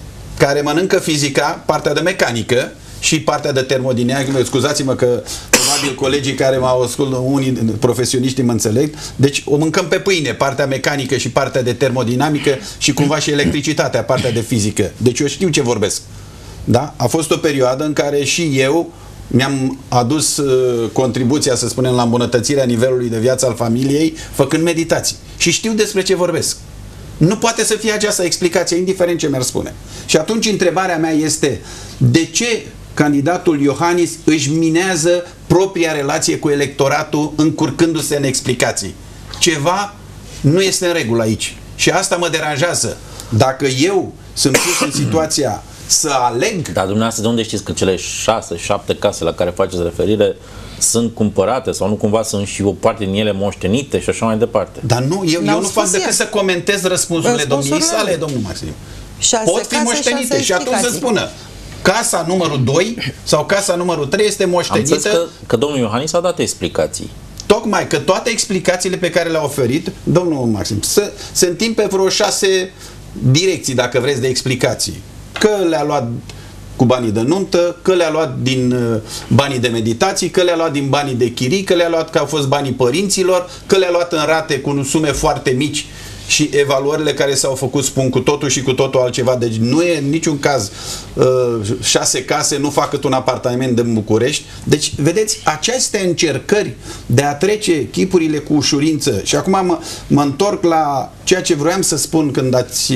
care mănâncă fizica, partea de mecanică și partea de termodinamică. Scuzați-mă că probabil colegii care mă ascultă, unii profesioniști mă înțeleg, deci o mâncăm pe pâine, partea mecanică și partea de termodinamică și cumva și electricitatea, partea de fizică. Deci eu știu ce vorbesc. Da? A fost o perioadă în care și eu mi-am adus uh, contribuția, să spunem, la îmbunătățirea nivelului de viață al familiei, făcând meditații. Și știu despre ce vorbesc. Nu poate să fie această explicație, indiferent ce mi-ar spune. Și atunci întrebarea mea este, de ce candidatul Iohannis își minează propria relație cu electoratul încurcându-se în explicații? Ceva nu este în regulă aici. Și asta mă deranjează. Dacă eu sunt pus în situația să aleg... Dar dumneavoastră de unde știți că cele șase, șapte case la care faceți referire sunt cumpărate sau nu cumva sunt și o parte din ele moștenite și așa mai departe? Dar nu, eu, eu nu fac decât să comentez răspunsurile domniei sale, domnul Maxim. Pot fi moștenite și atunci să spună casa numărul doi sau casa numărul trei este moștenită. Am că, că domnul Iohannis a dat explicații. Tocmai că toate explicațiile pe care le-a oferit domnul Maxim se, se întind pe vreo șase direcții, dacă vreți, de explicații. Că le-a luat cu banii de nuntă, că le-a luat din uh, banii de meditații, că le-a luat din banii de chirii, că le-a luat că au fost banii părinților, că le-a luat în rate cu sume foarte mici și evaluările care s-au făcut spun cu totul și cu totul altceva. Deci nu e în niciun caz uh, șase case nu fac cât un apartament în București. Deci, vedeți, aceste încercări de a trece chipurile cu ușurință și acum mă, mă întorc la ceea ce vroiam să spun când ați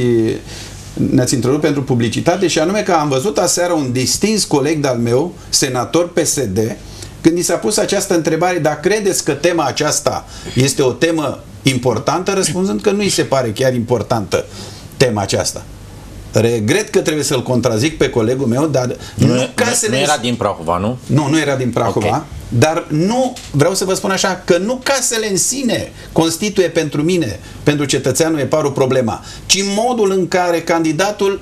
ne-ați întrerupt pentru publicitate, și anume că am văzut aseară un distins coleg de-al meu, senator P S D, când i s-a pus această întrebare, dar credeți că tema aceasta este o temă importantă, răspunzând că nu îi se pare chiar importantă tema aceasta. Regret că trebuie să-l contrazic pe colegul meu, dar nu, nu, nu, casele... nu era din Prahova, nu? Nu, nu era din Prahova, okay. Dar nu, vreau să vă spun așa, că nu casele în sine constituie pentru mine, pentru cetățeanul Eparu, problema, ci modul în care candidatul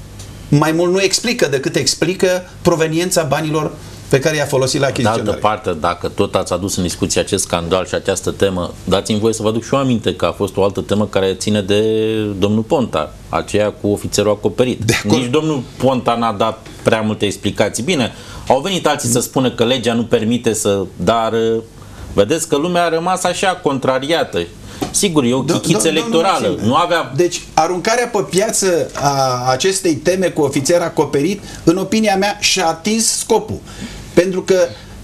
mai mult nu explică decât explică proveniența banilor pe care i-a folosit la achiziționare. De altă parte, dacă tot ați adus în discuție acest scandal și această temă, dați-mi voie să vă aduc și eu aminte că a fost o altă temă care ține de domnul Ponta, aceea cu ofițerul acoperit. Nici domnul Ponta n-a dat prea multe explicații. Bine, au venit alții să spună că legea nu permite să, dar vedeți că lumea a rămas așa contrariată. Sigur, e o chichiță electorală. Nu avea... Deci, aruncarea pe piață a acestei teme cu ofițer acoperit, în opinia mea, și-a atins scopul. Pentru că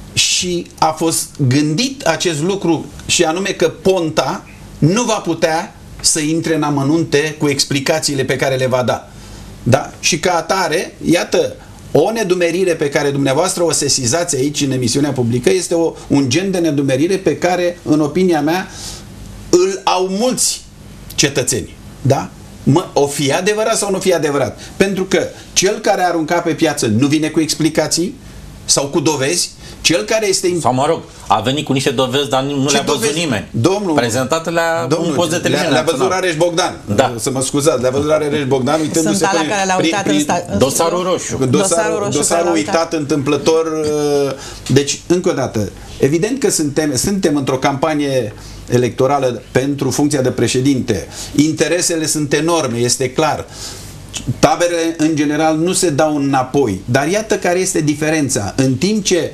și a fost gândit acest lucru, și anume că Ponta nu va putea să intre în amănunte cu explicațiile pe care le va da. Da? Și ca atare, iată, o nedumerire pe care dumneavoastră o sesizați aici în emisiunea publică este o, un gen de nedumerire pe care, în opinia mea, îl au mulți cetățeni. Da? Mă, o fi adevărat sau nu fi adevărat? Pentru că cel care a aruncat pe piață nu vine cu explicații sau cu dovezi. Cel care este... Sau mă rog, a venit cu niște dovezi, dar nu le-a văzut nimeni. Domnul, prezentate la un post de televiziune. Le-a văzut Rareș Bogdan. Da. Să mă scuzați, le-a văzut Rareș Bogdan uitându-se Sunt ala care l-a uitat prin, în sta... dosarul roșu. Dosarul, dosarul, roșu dosarul uitat, uitat întâmplător. Deci, încă o dată, evident că suntem, suntem într-o campanie electorală pentru funcția de președinte. Interesele sunt enorme, este clar. Taberele, în general, nu se dau înapoi. Dar iată care este diferența. În timp ce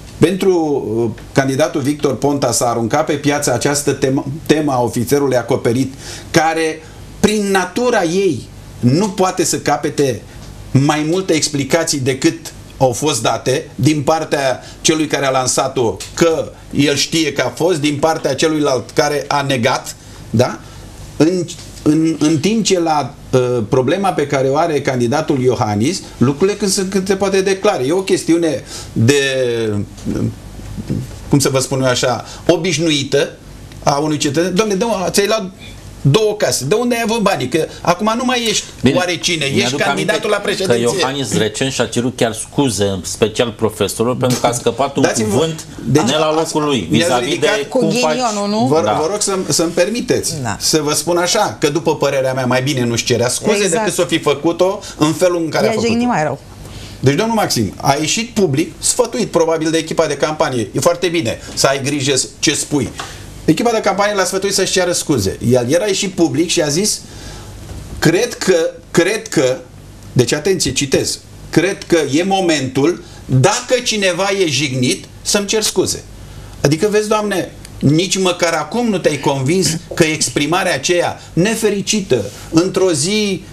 pentru candidatul Victor Ponta s-a aruncat pe piață această temă, temă a ofițerului acoperit, care, prin natura ei, nu poate să capete mai multe explicații decât au fost date din partea celui care a lansat-o, că el știe că a fost, din partea celuilalt care a negat, da? În, în, în timp ce la uh, problema pe care o are candidatul Iohannis, lucrurile când, sunt, când se poate declare. E o chestiune de, uh, cum să vă spun eu așa, obișnuită a unui cetățean. Doamne, ți-ai luat două case. De unde ai avut banii? Că acum nu mai ești Bine, oare cine? Ești candidatul la președinție. Că Iohannis recent și-a cerut chiar scuze, în special profesorilor, pentru că a scăpat un cuvânt deci, ne la locul lui. Vis-a-vis de cu cum ghinionul, faci... nu? Vă, da. vă rog să, să-mi permiteți da. să vă spun așa, că după părerea mea mai bine nu-și cerea scuze exact. decât să o fi făcut-o în felul în care I-a a făcut-o. mai rău. Deci, domnul Maxim, a ieșit public, sfătuit probabil de echipa de campanie. E foarte bine să ai grijă ce spui. Echipa de campanie l-a sfătuit să-și ceară scuze. El era ieșit public și a zis: cred că, cred că, deci atenție, citez, cred că e momentul, dacă cineva e jignit, să-mi cer scuze. Adică, vezi, Doamne, nici măcar acum nu te-ai convins că exprimarea aceea nefericită, într-o zi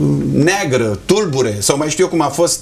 neagră, tulbure, sau mai știu eu cum a fost,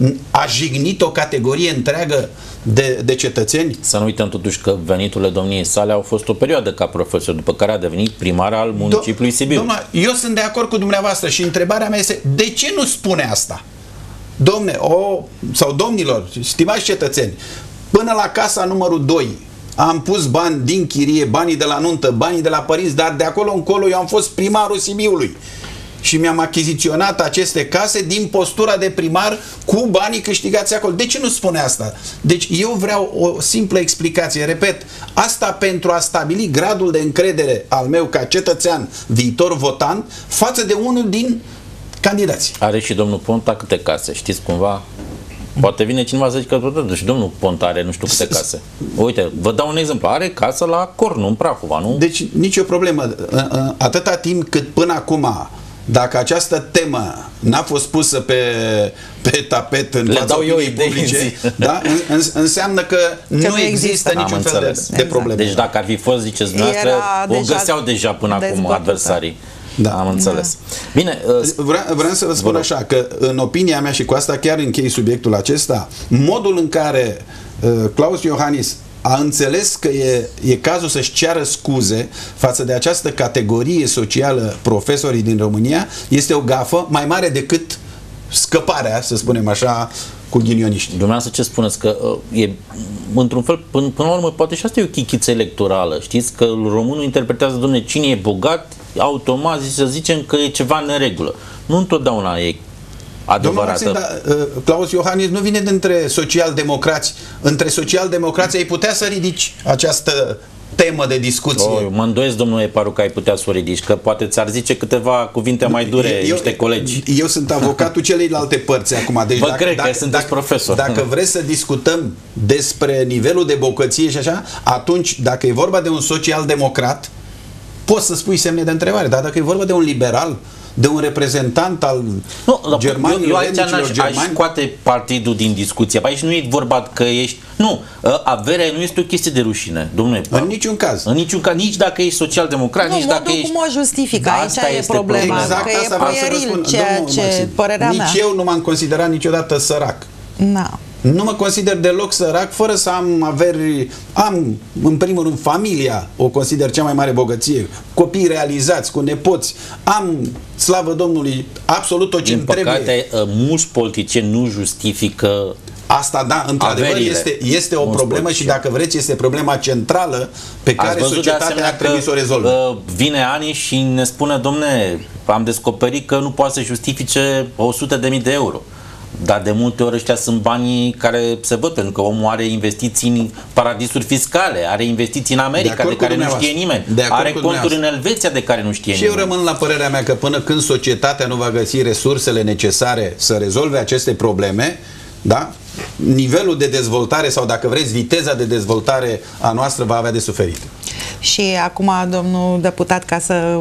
a jignit o categorie întreagă de, de cetățeni. Să nu uităm totuși că veniturile domniei sale au fost o perioadă ca profesor, după care a devenit primar al municipiului Sibiu. Domnule, eu sunt de acord cu dumneavoastră și întrebarea mea este, de ce nu spune asta? Domne, o, sau domnilor, stimați cetățeni, până la casa numărul doi am pus bani din chirie, banii de la nuntă, banii de la părinți, dar de acolo încolo eu am fost primarul Sibiului și mi-am achiziționat aceste case din postura de primar cu banii câștigați acolo. De ce nu spune asta? Deci eu vreau o simplă explicație. Repet, asta pentru a stabili gradul de încredere al meu ca cetățean, viitor votant, față de unul din candidați. Are și domnul Ponta câte case? Știți cumva? Poate vine cineva să zică că și domnul Ponta are nu știu câte case. Uite, vă dau un exemplu. Are casă la Cornu, în Prahova, nu? Deci nicio problemă. Atâta timp cât până acum, dacă această temă n-a fost pusă pe, pe tapet în fața opiniei publice, da? Înseamnă că, că nu, nu există, există niciun fel de, de probleme. Deci dacă ar fi fost, ziceți dumneavoastră, o deja găseau deja până acum adversarii. Da. Am înțeles. Da. Bine, vreau, vreau să vă spun așa, că în opinia mea, și cu asta chiar închei subiectul acesta, modul în care uh, Klaus Iohannis a înțeles că e, e cazul să-și ceară scuze față de această categorie socială, profesorii din România, este o gafă mai mare decât scăparea, să spunem așa, cu ghinioniști. Dumneavoastră ce spuneți? Că uh, e, într-un fel, până, până la urmă, poate și asta e o chichiță electorală. Știți că românul interpretează, dom'le, cine e bogat, automat să zicem că e ceva în neregulă. Nu întotdeauna e adevărată. Domnul Maxim, da, uh, Klaus Iohannis nu vine dintre social-democrați. Între social-democrați ai putea să ridici această temă de discuție. Oh, mă îndoiesc, domnul Eparu, că ai putea să o ridici, că poate ți-ar zice câteva cuvinte mai dure eu, niște colegi. Eu sunt avocatul celeilalte părți acum. Deci Vă dacă, cred dacă, că sunteți dacă, profesor. Dacă vreți să discutăm despre nivelul de bogăție și așa, atunci, dacă e vorba de un social-democrat, poți să spui semne de întrebare, dar dacă e vorba de un liberal, de un reprezentant al nu, germanilor, eu, eu aici aș, germani, aș scoate partidul din discuție. Aici nu e vorba că ești... Nu, averea nu este o chestie de rușine, domnule. În niciun caz. În niciun caz, nici dacă ești social-democrat, nu, nici dacă ești... cum o justifică, da, aici e problema, exact, că asta e pueril ceea ce, Maxim, părerea nici mea. eu nu m-am considerat niciodată sărac. Na. Nu mă consider deloc sărac, fără să am averi. Am, în primul rând, familia, o consider cea mai mare bogăție, copii realizați, cu nepoți. Am, slavă Domnului, absolut tot ce-mi trebuie. Din păcate, mulți politicieni nu justifică asta, da, într-adevăr, este, este o problemă și, dacă vreți, este problema centrală pe care societatea ar trebui să o rezolve. Vine Ani și ne spune, domne, am descoperit că nu poate să justifice o sută de mii de euro. Dar de multe ori ăștia sunt banii care se văd, pentru că omul are investiții în paradisuri fiscale, are investiții în America de, de care nu știe nimeni, are conturi în Elveția de care nu știe și nimeni. Și eu rămân la părerea mea că până când societatea nu va găsi resursele necesare să rezolve aceste probleme, da? Nivelul de dezvoltare, sau dacă vreți, viteza de dezvoltare a noastră va avea de suferit. Și acum, domnul deputat, ca să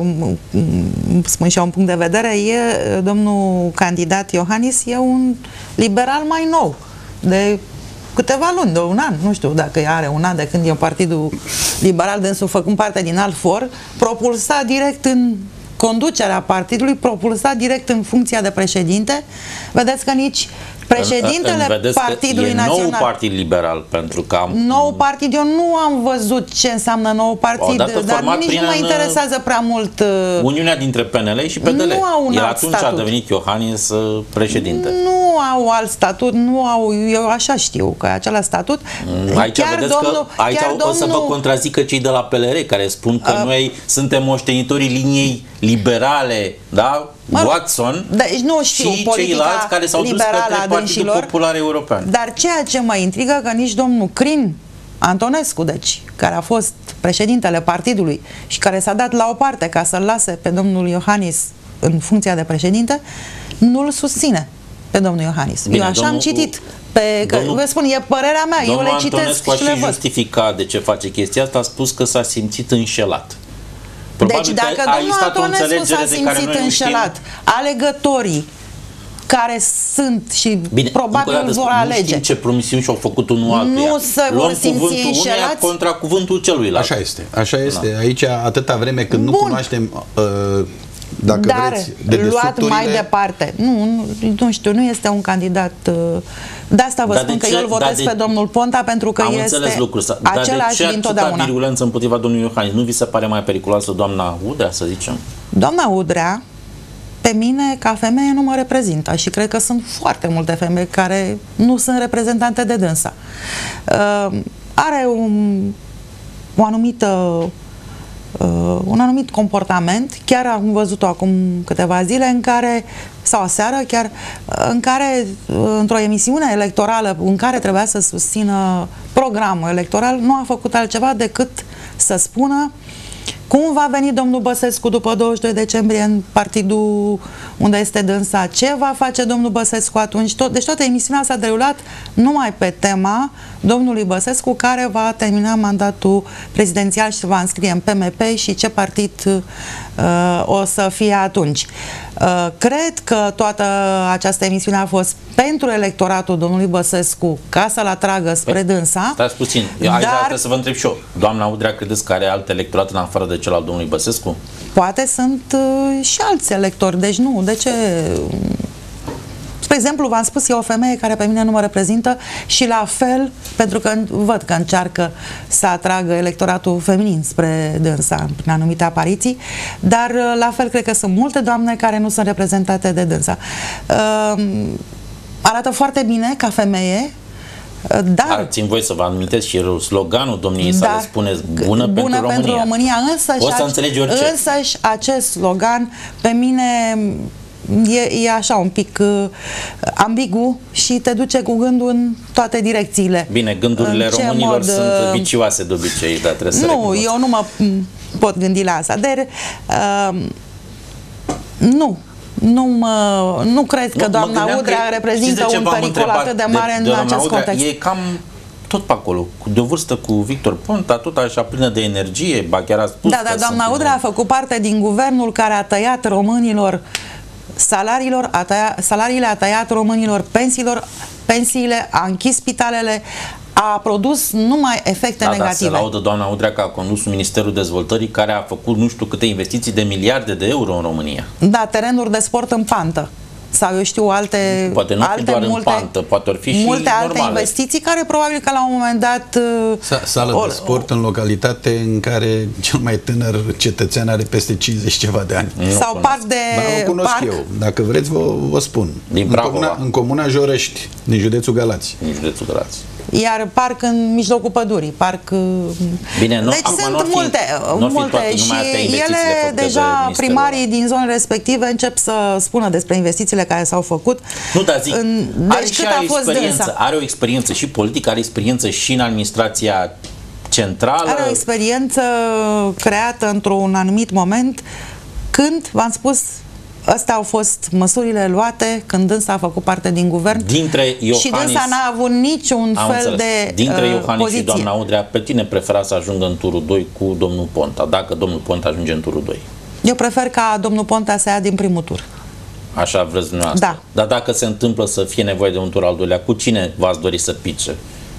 spun și eu un punct de vedere, e, domnul candidat Iohannis e un liberal mai nou, de câteva luni, de un an, nu știu dacă are un an de când e Partidul Liberal, dânsul făcând parte din alt for, propulsa direct în conducerea partidului, propulsa direct în funcția de președinte. Vedeți că nici președintele Partidului e Național... nou partid liberal, pentru că am... Nou partid, eu nu am văzut ce înseamnă nou partid, dar nici nu mă interesează prea mult... Uniunea dintre P N L și P D L. Nu au un El alt atunci statut. a devenit Iohannis președinte. Nu au alt statut, nu au, eu așa știu, că acela statut... Aici chiar vedeți domnul, că aici o, domnul, o să vă contrazică cei de la P L R, care spun că uh, noi suntem moștenitorii liniei liberale, da? Mă, Watson, deci nu știu și ceilalți care s-au dus către Partidul Popular European. Dar ceea ce mă intrigă, că nici domnul Crin Antonescu, deci, care a fost președintele partidului și care s-a dat la o parte ca să-l lase pe domnul Iohannis în funcția de președinte, nu-l susține pe domnul Iohannis. Bine, eu așa domnul, am citit. Pe, că, vă spun, e părerea mea, eu le citesc Antonescu și le văd. a și justificat de ce face chestia asta, a spus că s-a simțit înșelat. Probabil deci dacă domnul Antonescu s-a simțit înșelat, alegătorii care sunt și Bine, probabil dată, vor nu alege. știm ce promisiuni și-au făcut unul altuia. Nu se Luăm vor simți cuvântul uneia înșelați? contra cuvântul celuilalt. Așa este, așa este. Da. Aici, atâta vreme când Bun. nu cunoaștem, uh, dacă Dar vreți, de luat mai departe. Nu, nu, nu știu, nu este un candidat. uh, De asta vă Dar spun de că ce- eu îl votez dar de- pe domnul Ponta, pentru că Am este înțeles lucrul ăsta. Dar de același ce din atâta totdeauna. virulență împotriva domnului Iohannis? Nu vi se pare mai periculoasă doamna Udrea, să zicem? Doamna Udrea, pe mine, ca femeie, nu mă reprezintă și cred că sunt foarte multe femei care nu sunt reprezentante de dânsa. Uh, are un, o anumită uh, un anumit comportament, chiar am văzut-o acum câteva zile, în care, sau aseară chiar, uh, în care, uh, într-o emisiune electorală în care trebuia să susțină programul electoral, nu a făcut altceva decât să spună cum va veni domnul Băsescu după douăzeci și doi decembrie în partidul unde este dânsa, ce va face domnul Băsescu atunci. Tot, deci toată emisiunea s-a derulat numai pe tema domnului Băsescu, care va termina mandatul prezidențial și se va înscrie în P M P și ce partid uh, o să fie atunci. Uh, cred că toată această emisiune a fost pentru electoratul domnului Băsescu, ca să-l atragă spre dânsa. Stați puțin, eu aici Dar- trebuie să vă întreb și eu. Doamna Udrea, credeți că are alt electorat în afară de cel al domnului Băsescu? Poate sunt uh, și alți electori, deci nu, de ce? Spre exemplu, v-am spus, e o femeie care pe mine nu mă reprezintă și la fel, pentru că văd că încearcă să atragă electoratul feminin spre dânsa prin anumite apariții, dar uh, la fel cred că sunt multe doamne care nu sunt reprezentate de dânsa. Uh, arată foarte bine ca femeie, uh, dar... Dar țin voi să vă amintesc și sloganul domniei sale, Dar- spuneți bună, bună pentru România. pentru România, însăși, O să înțelegi orice. însăși acest slogan pe mine e, e așa un pic uh, ambigu și te duce cu gândul în toate direcțiile. Bine, gândurile În ce românilor mod, sunt uh, vicioase de obicei, dar trebuie să Nu, recunosc. eu nu mă m, pot gândi la asta. Dar uh, nu. Nu, mă, nu cred că Nu, mă doamna gândeam Udrea că- reprezintă știți de ce un v-am pericol întrebat atât de mare de, în de doamna acest Udrea? context. E cam tot pe acolo, de o vârstă cu Victor Ponta, tot așa plină de energie, ba chiar a spus Da, că dar doamna sunt Udrea a făcut parte din guvernul care a tăiat românilor salariilor, a tăia, salariile, a tăiat românilor pensiilor, pensiile, a închis spitalele, a produs numai efecte da, da, negative. se laudă doamna Udrea că a condus Ministerul Dezvoltării, care a făcut nu știu câte investiții de miliarde de euro în România. Da, terenuri de sport în pantă. Sau eu știu alte, Poate nu fi alte doar în multe, pantă, poate ar fi și multe alte normale. investiții care probabil că la un moment dat uh, Sa- Sală or- de sport în localitate în care cel mai tânăr cetățean are peste cincizeci ceva de ani. Nu sau cunosc. parc de Dar o cunosc parc. eu. Dacă vreți, vă, vă spun. Din în, Prahova. comuna, în comuna Jorăști, din județul Galați. În județul Galați. Iar parc în mijlocul pădurii, parc... uh, Bine, nu, deci acum sunt n-or fi- multe, n-or fi multe toate și numai astea investițiile ele făcute de deja ministerul primarii ăla. din zonele respective încep să spună despre investițiile care s-au făcut. Nu, dar zic, În- are deci și cât are a fost experiență, dânsa? are o experiență și politică, are experiență și în administrația centrală. Are o experiență creată într-un anumit moment când, v-am spus, astea au fost măsurile luate când dânsa a făcut parte din guvern. Dintre Iohannis, și dânsa n-a avut niciun am fel înțeles. de Dintre uh, Iohannis poziție. și doamna Udrea, pe tine prefera să ajungă în turul doi cu domnul Ponta, dacă domnul Ponta ajunge în turul doi. Eu prefer ca domnul Ponta să ia din primul tur. Așa vreți dumneavoastră. Da. Dar dacă se întâmplă să fie nevoie de un tur al doilea, cu cine v-ați dori să pice?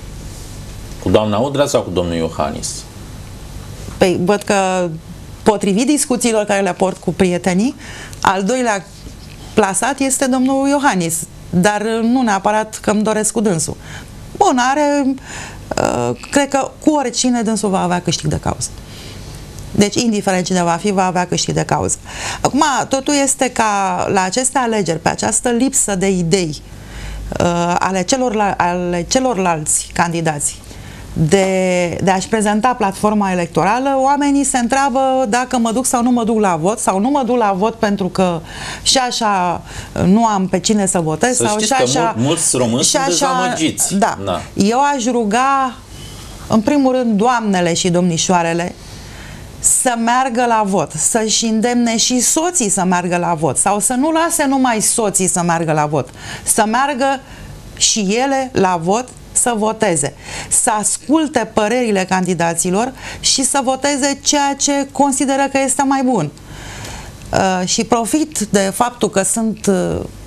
Cu doamna Udrea sau cu domnul Iohannis? Păi, văd că potrivit discuțiilor care le port cu prietenii, al doilea plasat este domnul Iohannis, dar nu neapărat că îmi doresc cu dânsul. Bun, are, uh, cred că cu oricine dânsul va avea câștig de cauză. Deci, indiferent cine va fi, va avea câștig de cauză. Acum, totul este ca la aceste alegeri, pe această lipsă de idei uh, ale, celorla, ale celorlalți candidați, de, de a-și prezenta platforma electorală, oamenii se întreabă dacă mă duc sau nu mă duc la vot, sau nu mă duc la vot pentru că și așa nu am pe cine să votez, Să sau știți și că așa, mul- mulți români și sunt așa, dezamăgiți. da. Da. Eu aș ruga, în primul rând, doamnele și domnișoarele să meargă la vot, să-și îndemne și soții să meargă la vot, sau să nu lase numai soții să meargă la vot, să meargă și ele la vot, să voteze, să asculte părerile candidaților și să voteze ceea ce consideră că este mai bun. Uh, și profit de faptul că sunt uh,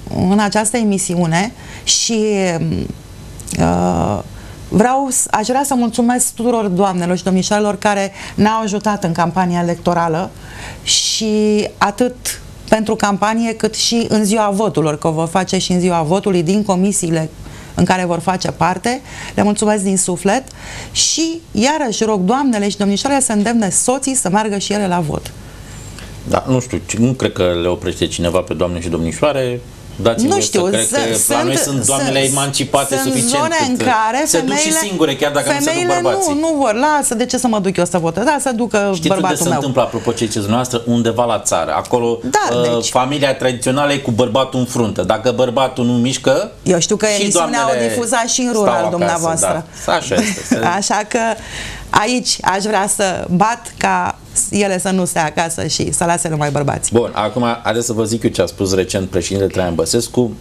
în această emisiune și uh, vreau, aș vrea să mulțumesc tuturor doamnelor și domnișoarelor care ne-au ajutat în campania electorală și atât pentru campanie cât și în ziua voturilor, că o vor face și în ziua votului din comisiile în care vor face parte. Le mulțumesc din suflet și iarăși rog doamnele și domnișoarele să îndemne soții să meargă și ele la vot. Da, nu știu, nu cred că le oprește cineva pe doamne și domnișoare. Nu știu, să cred că sunt, la noi sunt doamnele sunt, emancipate sunt suficient. Zone în care se duc și singure, chiar dacă nu se duc bărbații. Nu, nu vor, lasă, de ce să mă duc eu să votez? Da, să ducă Știți bărbatul unde se meu. întâmplă, apropo ce ziceți dumneavoastră, undeva la țară. Acolo Da, uh, deci- familia tradițională e cu bărbatul în frunte. Dacă bărbatul nu mișcă, Eu știu că și emisiunea doamnele o difuzat și în stau rural, acasă, dumneavoastră. Da. Așa este. Așa că aici aș vrea să bat ca ele să nu stea acasă și să lase numai bărbați. Bun, acum haideți să vă zic eu ce a spus recent președintele Traian Băsescu.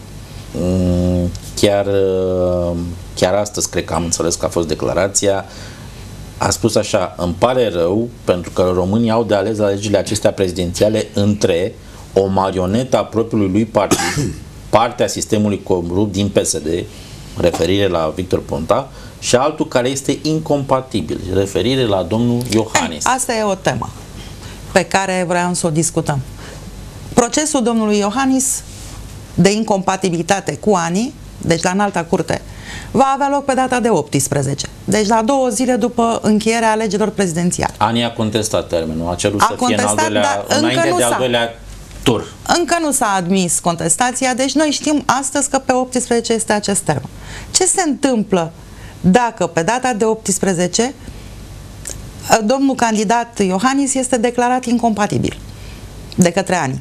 Chiar, chiar astăzi cred că am înțeles că a fost declarația. A spus așa: îmi pare rău pentru că românii au de ales la alegerile acestea prezidențiale între o marionetă a propriului lui partid, partea sistemului corupt din P S D, referire la Victor Ponta, și altul care este incompatibil, referire la domnul Iohannis. Asta e o temă pe care vreau să o discutăm. Procesul domnului Iohannis de incompatibilitate cu Ani, deci la înalta curte, va avea loc pe data de optsprezece. Deci la două zile după încheierea alegerilor prezidențiale. Ani a contestat termenul, a cerut A să fie în al doilea, dar încă înainte nu de al s-a. doilea tur. Încă nu s-a admis contestația, deci noi știm astăzi că pe optsprezece este acest termen. Ce se întâmplă dacă pe data de optsprezece domnul candidat Iohannis este declarat incompatibil de către Ani?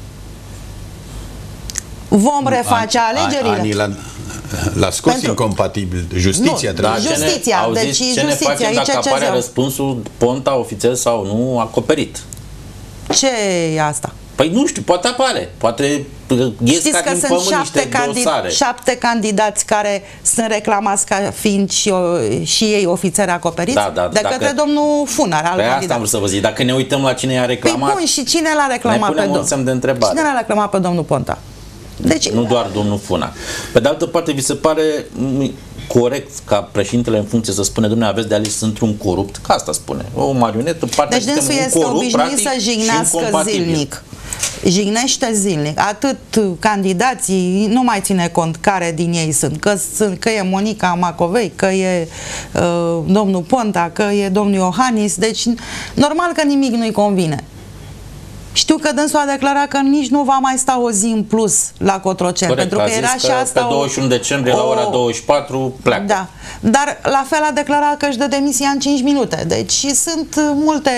Vom reface Ani- alegerile? Ani l-a, l-a scos Pentru- incompatibil. Justiția Nu, trebuie. Da, ce ne- Justiția, auziți, deci ce ne justiția, facem aici dacă ce apare ziua? răspunsul Ponta ofițer sau nu acoperit? Ce e asta? Păi nu știu, poate apare, poate ies Știți ca că din sunt pământ șapte, niște candid dosare. șapte candidați care sunt reclamați ca fiind și, o, și ei ofițeri acoperiți Da, da, de dacă- către domnul Funar, al Pe asta am candidat. vrut să vă zic, dacă ne uităm la cine i-a Păi reclamat, bun, și cine l-a ne reclamat pe punem un domnul? semn de întrebare. Cine l-a reclamat pe domnul Ponta? Deci, Nu doar domnul Funa. Pe de altă parte, vi se pare mm, corect ca președintele în funcție să spune: dom'le, aveți de ales într-un corupt, că asta spune, o marionetă, partea deci dânsul sistemului, este un corupt, obișnuit practic, să și jignească incompatibil. zilnic. Jignește zilnic. Atât candidații, nu mai ține cont care din ei sunt. Că, sunt, că e Monica Macovei, că e uh, domnul Ponta, că e domnul Iohannis. Deci, normal că nimic nu-i convine. Știu că dânsul a declarat că nici nu va mai sta o zi în plus la Cotroceni, Corect, pentru că a era zis și că asta pe douăzeci și unu decembrie la o- ora douăzeci și patru pleacă. Da, dar la fel a declarat că își dă demisia în cinci minute. Deci sunt uh, multe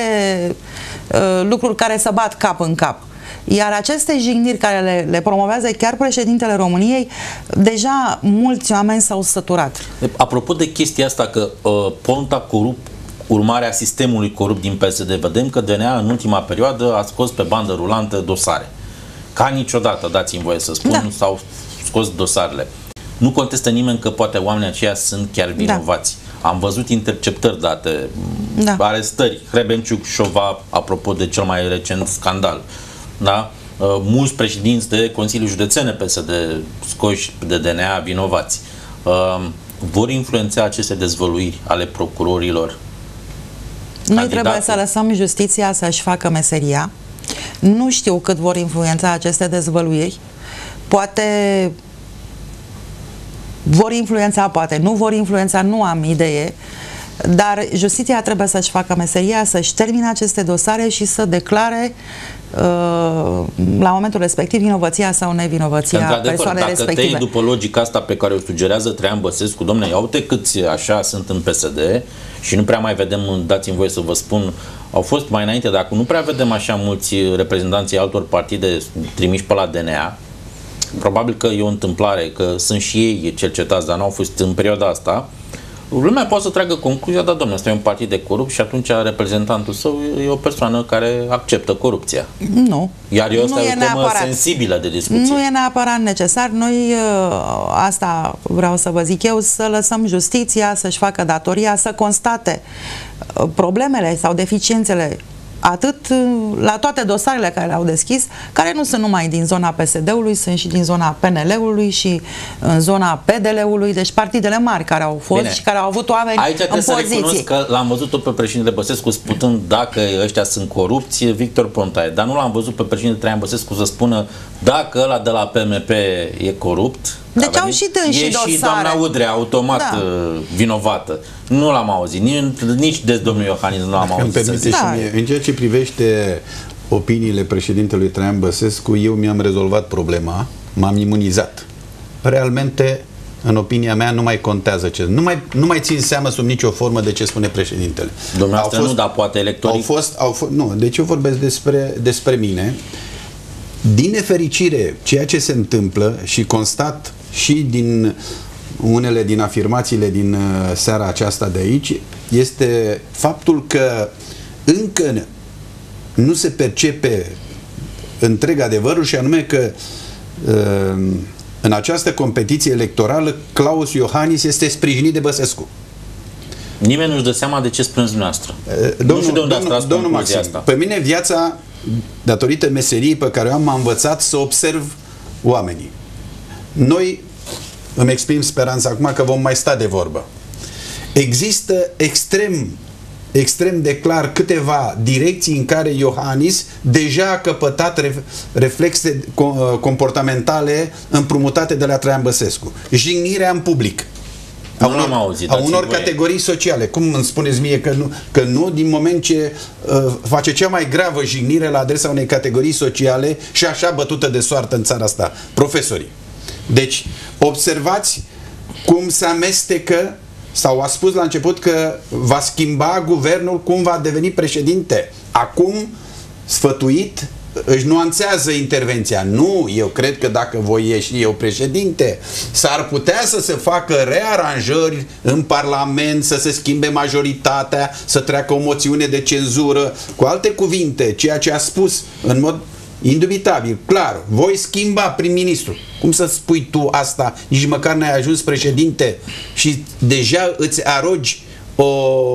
uh, lucruri care se bat cap în cap. Iar aceste jigniri care le, le promovează chiar președintele României, deja mulți oameni s-au săturat. Apropo de chestia asta că uh, Ponta corupt, urmarea sistemului corupt din P S D, vedem că D N A în ultima perioadă a scos pe bandă rulantă dosare. Ca niciodată, dați-mi voie să spun, Da. s-au scos dosarele. Nu contestă nimeni că poate oamenii aceia sunt chiar vinovați. Da. Am văzut interceptări date, Da. arestări, Hrebenciuc, Șova, apropo de cel mai recent scandal. Da? Uh, mulți președinți de Consiliul Județene P S D scoși de D N A vinovați. Uh, vor influența aceste dezvăluiri ale procurorilor? Noi Candidatul. trebuie să lăsăm justiția să-și facă meseria. Nu știu cât vor influența aceste dezvăluiri. Poate vor influența, poate nu vor influența, nu am idee. Dar justiția trebuie să-și facă meseria, să-și termine aceste dosare și să declare uh, la momentul respectiv vinovăția sau nevinovăția Într-adevăr, persoanei dacă te respective. iei după logica asta pe care o sugerează Traian Băsescu, domne, ia uite câți așa sunt în P S D și nu prea mai vedem, dați-mi voie să vă spun, au fost mai înainte, dar acum nu prea vedem așa mulți reprezentanții altor partide trimiși pe la D N A. Probabil că e o întâmplare, că sunt și ei cercetați, dar nu au fost în perioada asta. Lumea poate să tragă concluzia: da, domnule, ăsta e un partid de corupt și atunci reprezentantul său e o persoană care acceptă corupția. Nu. Iar eu asta Nu e e o temă neapărat. sensibilă de discuție. Nu e neapărat necesar. Noi, asta vreau să vă zic eu, să lăsăm justiția să-și facă datoria, să constate problemele sau deficiențele atât la toate dosarele care le-au deschis, care nu sunt numai din zona P S D-ului, sunt și din zona P N L-ului și în zona P D L-ului, deci partidele mari care au fost. Bine. Și care au avut oameni aici în poziții. Aici trebuie să recunosc că l-am văzut pe președintele Băsescu spunând dacă ăștia sunt corupți, Victor Ponta, dar nu l-am văzut pe președintele Traian Băsescu să spună dacă ăla de la P M P e corupt. Deci au și dânsii e dosare. Și doamna Udrea automat da. vinovată. Nu l-am auzit, nici, nici de domnul Iohannis nu l-am auzit. Să da. Și mie, în ceea ce privește opiniile președintelui Traian Băsescu, eu mi-am rezolvat problema, m-am imunizat. Realmente, în opinia mea, nu mai contează ce. Nu mai, nu mai țin seama sub nicio formă de ce spune președintele. Dumneavoastră nu, dar poate electorii... Au fost, au fost, nu, deci eu vorbesc despre, despre mine. Din nefericire, ceea ce se întâmplă și constat și din unele din afirmațiile din seara aceasta de aici, este faptul că încă nu se percepe întreg adevărul, și anume că în această competiție electorală Klaus Iohannis este sprijinit de Băsescu. Nimeni nu-și dă seama de ce spuneți dumneavoastră. Domnul, nu știu de unde domnul, ați domnul Maxim, asta. Pe mine viața, datorită meseriei pe care o am, m-a învățat să observ oamenii. Noi, îmi exprim speranța acum că vom mai sta de vorbă. Există extrem, extrem de clar câteva direcții în care Iohannis deja a căpătat reflexe comportamentale împrumutate de la Traian Băsescu. Jignirea în public. A unor, auzit, a unor categorii sociale. Cum îmi spuneți mie că nu, că nu din moment ce uh, face cea mai gravă jignire la adresa unei categorii sociale și așa bătută de soartă în țara asta? Profesorii. Deci, observați cum se amestecă, sau a spus la început că va schimba guvernul, cum va deveni președinte. Acum, sfătuit, își nuanțează intervenția. Nu, eu cred că dacă voi ieși eu președinte, s-ar putea să se facă rearanjări în Parlament, să se schimbe majoritatea, să treacă o moțiune de cenzură. Cu alte cuvinte, ceea ce a spus în mod indubitabil, clar, voi schimba prim-ministru. Cum să spui tu asta? Nici măcar n-ai ajuns președinte și deja îți arogi o...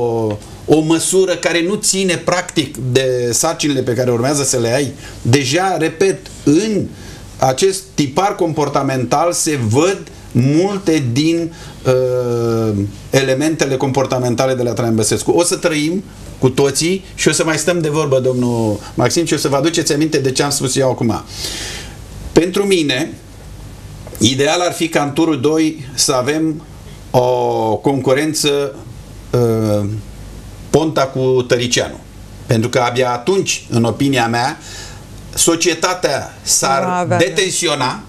o măsură care nu ține practic de sarcinile pe care urmează să le ai. Deja, repet, în acest tipar comportamental se văd multe din uh, elementele comportamentale de la Traian Băsescu. O să trăim cu toții și o să mai stăm de vorbă, domnul Maxim, și o să vă aduceți aminte de ce am spus eu acum. Pentru mine, ideal ar fi ca în turul doi să avem o concurență uh, Ponta cu Tăricianu. Pentru că abia atunci, în opinia mea, societatea s-ar detensiona,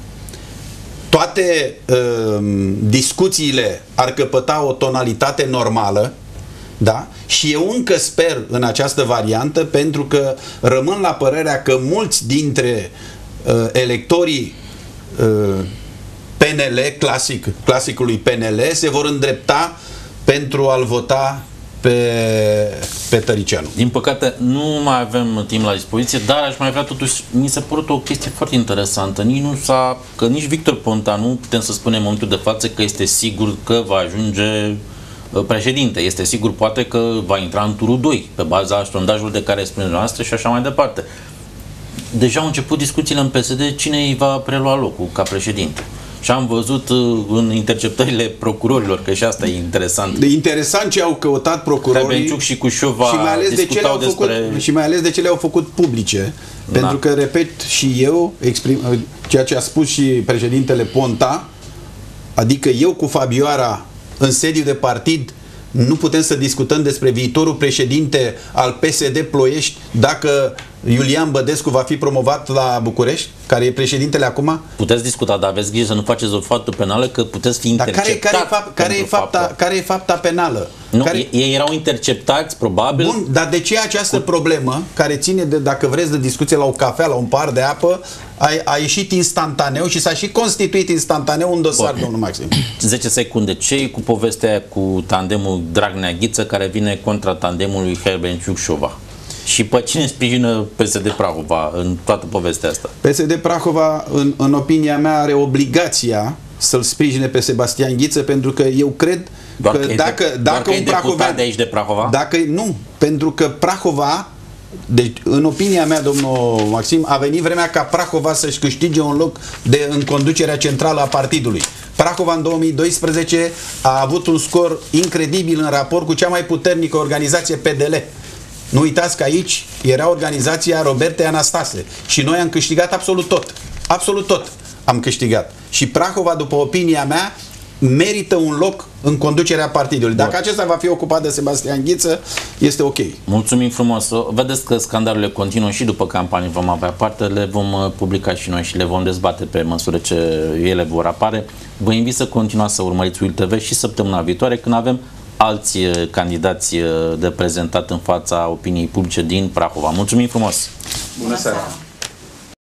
toate uh, discuțiile ar căpăta o tonalitate normală, da? Și eu încă sper în această variantă, pentru că rămân la părerea că mulți dintre uh, electorii uh, P N L, clasic, clasicului P N L, se vor îndrepta pentru a-l vota pe, pe Tăricianu. Din păcate nu mai avem timp la dispoziție, dar aș mai vrea totuși, mi se părut o chestie foarte interesantă. Nici nu s-a, că nici Victor Ponta nu putem să spunem în momentul de față că este sigur că va ajunge președinte. Este sigur poate că va intra în turul doi pe baza sondajului de care spuneți noastră și așa mai departe. Deja au început discuțiile în P S D cine îi va prelua locul ca președinte. Și am văzut în interceptările procurorilor, că și asta e interesant. De interesant ce au căutat procurorii Hrebenciuc și Cușova și mai ales de ce le-au făcut, despre... și mai ales de ce le-au făcut publice. Da. Pentru că, repet, și eu exprim ceea ce a spus și președintele Ponta, adică eu cu Fabioara în sediu de partid nu putem să discutăm despre viitorul președinte al P S D Ploiești dacă Iulian Bădescu va fi promovat la București, care e președintele acum? Puteți discuta, dar aveți grijă să nu faceți o faptă penală, că puteți fi interceptat. Dar care, care, e, fapt, care, e, fapta, care e fapta penală? Nu, care... ei erau interceptați, probabil. Bun, dar de ce această cu... problemă, care ține de, dacă vreți, de discuție la o cafea, la un par de apă, a, a ieșit instantaneu și s-a și constituit instantaneu un dosar, Bun. domnul Maxim? zece secunde. Ce e cu povestea aia cu tandemul Dragnea-Ghiță, care vine contra tandemului Hrebenciuc-Șova? Și pe cine sprijină P S D Prahova în toată povestea asta? P S D Prahova, în, în opinia mea, are obligația să-l sprijine pe Sebastian Ghiță, pentru că eu cred doar că, că dacă, de, dacă doar un că prahovean, de aici de Prahova? Dacă, nu, pentru că Prahova Deci, în opinia mea, domnul Maxim, a venit vremea ca Prahova să-și câștige un loc de, în conducerea centrală a partidului. Prahova în două mii doisprezece a avut un scor incredibil în raport cu cea mai puternică organizație P D L. Nu uitați că aici era organizația Robertei Anastase și noi am câștigat absolut tot. Absolut tot am câștigat. Și Prahova, după opinia mea, merită un loc în conducerea partidului. Dacă Bun. acesta va fi ocupat de Sebastian Ghiță, este ok. Mulțumim frumos. Vedeți că scandalurile continuă și după campanie vom avea parte, le vom publica și noi și le vom dezbate pe măsură ce ele vor apare. Vă invit să continuați să urmăriți Will T V și săptămâna viitoare, când avem alți candidați de prezentat în fața opiniei publice din Prahova. Mulțumim frumos! Bună seara!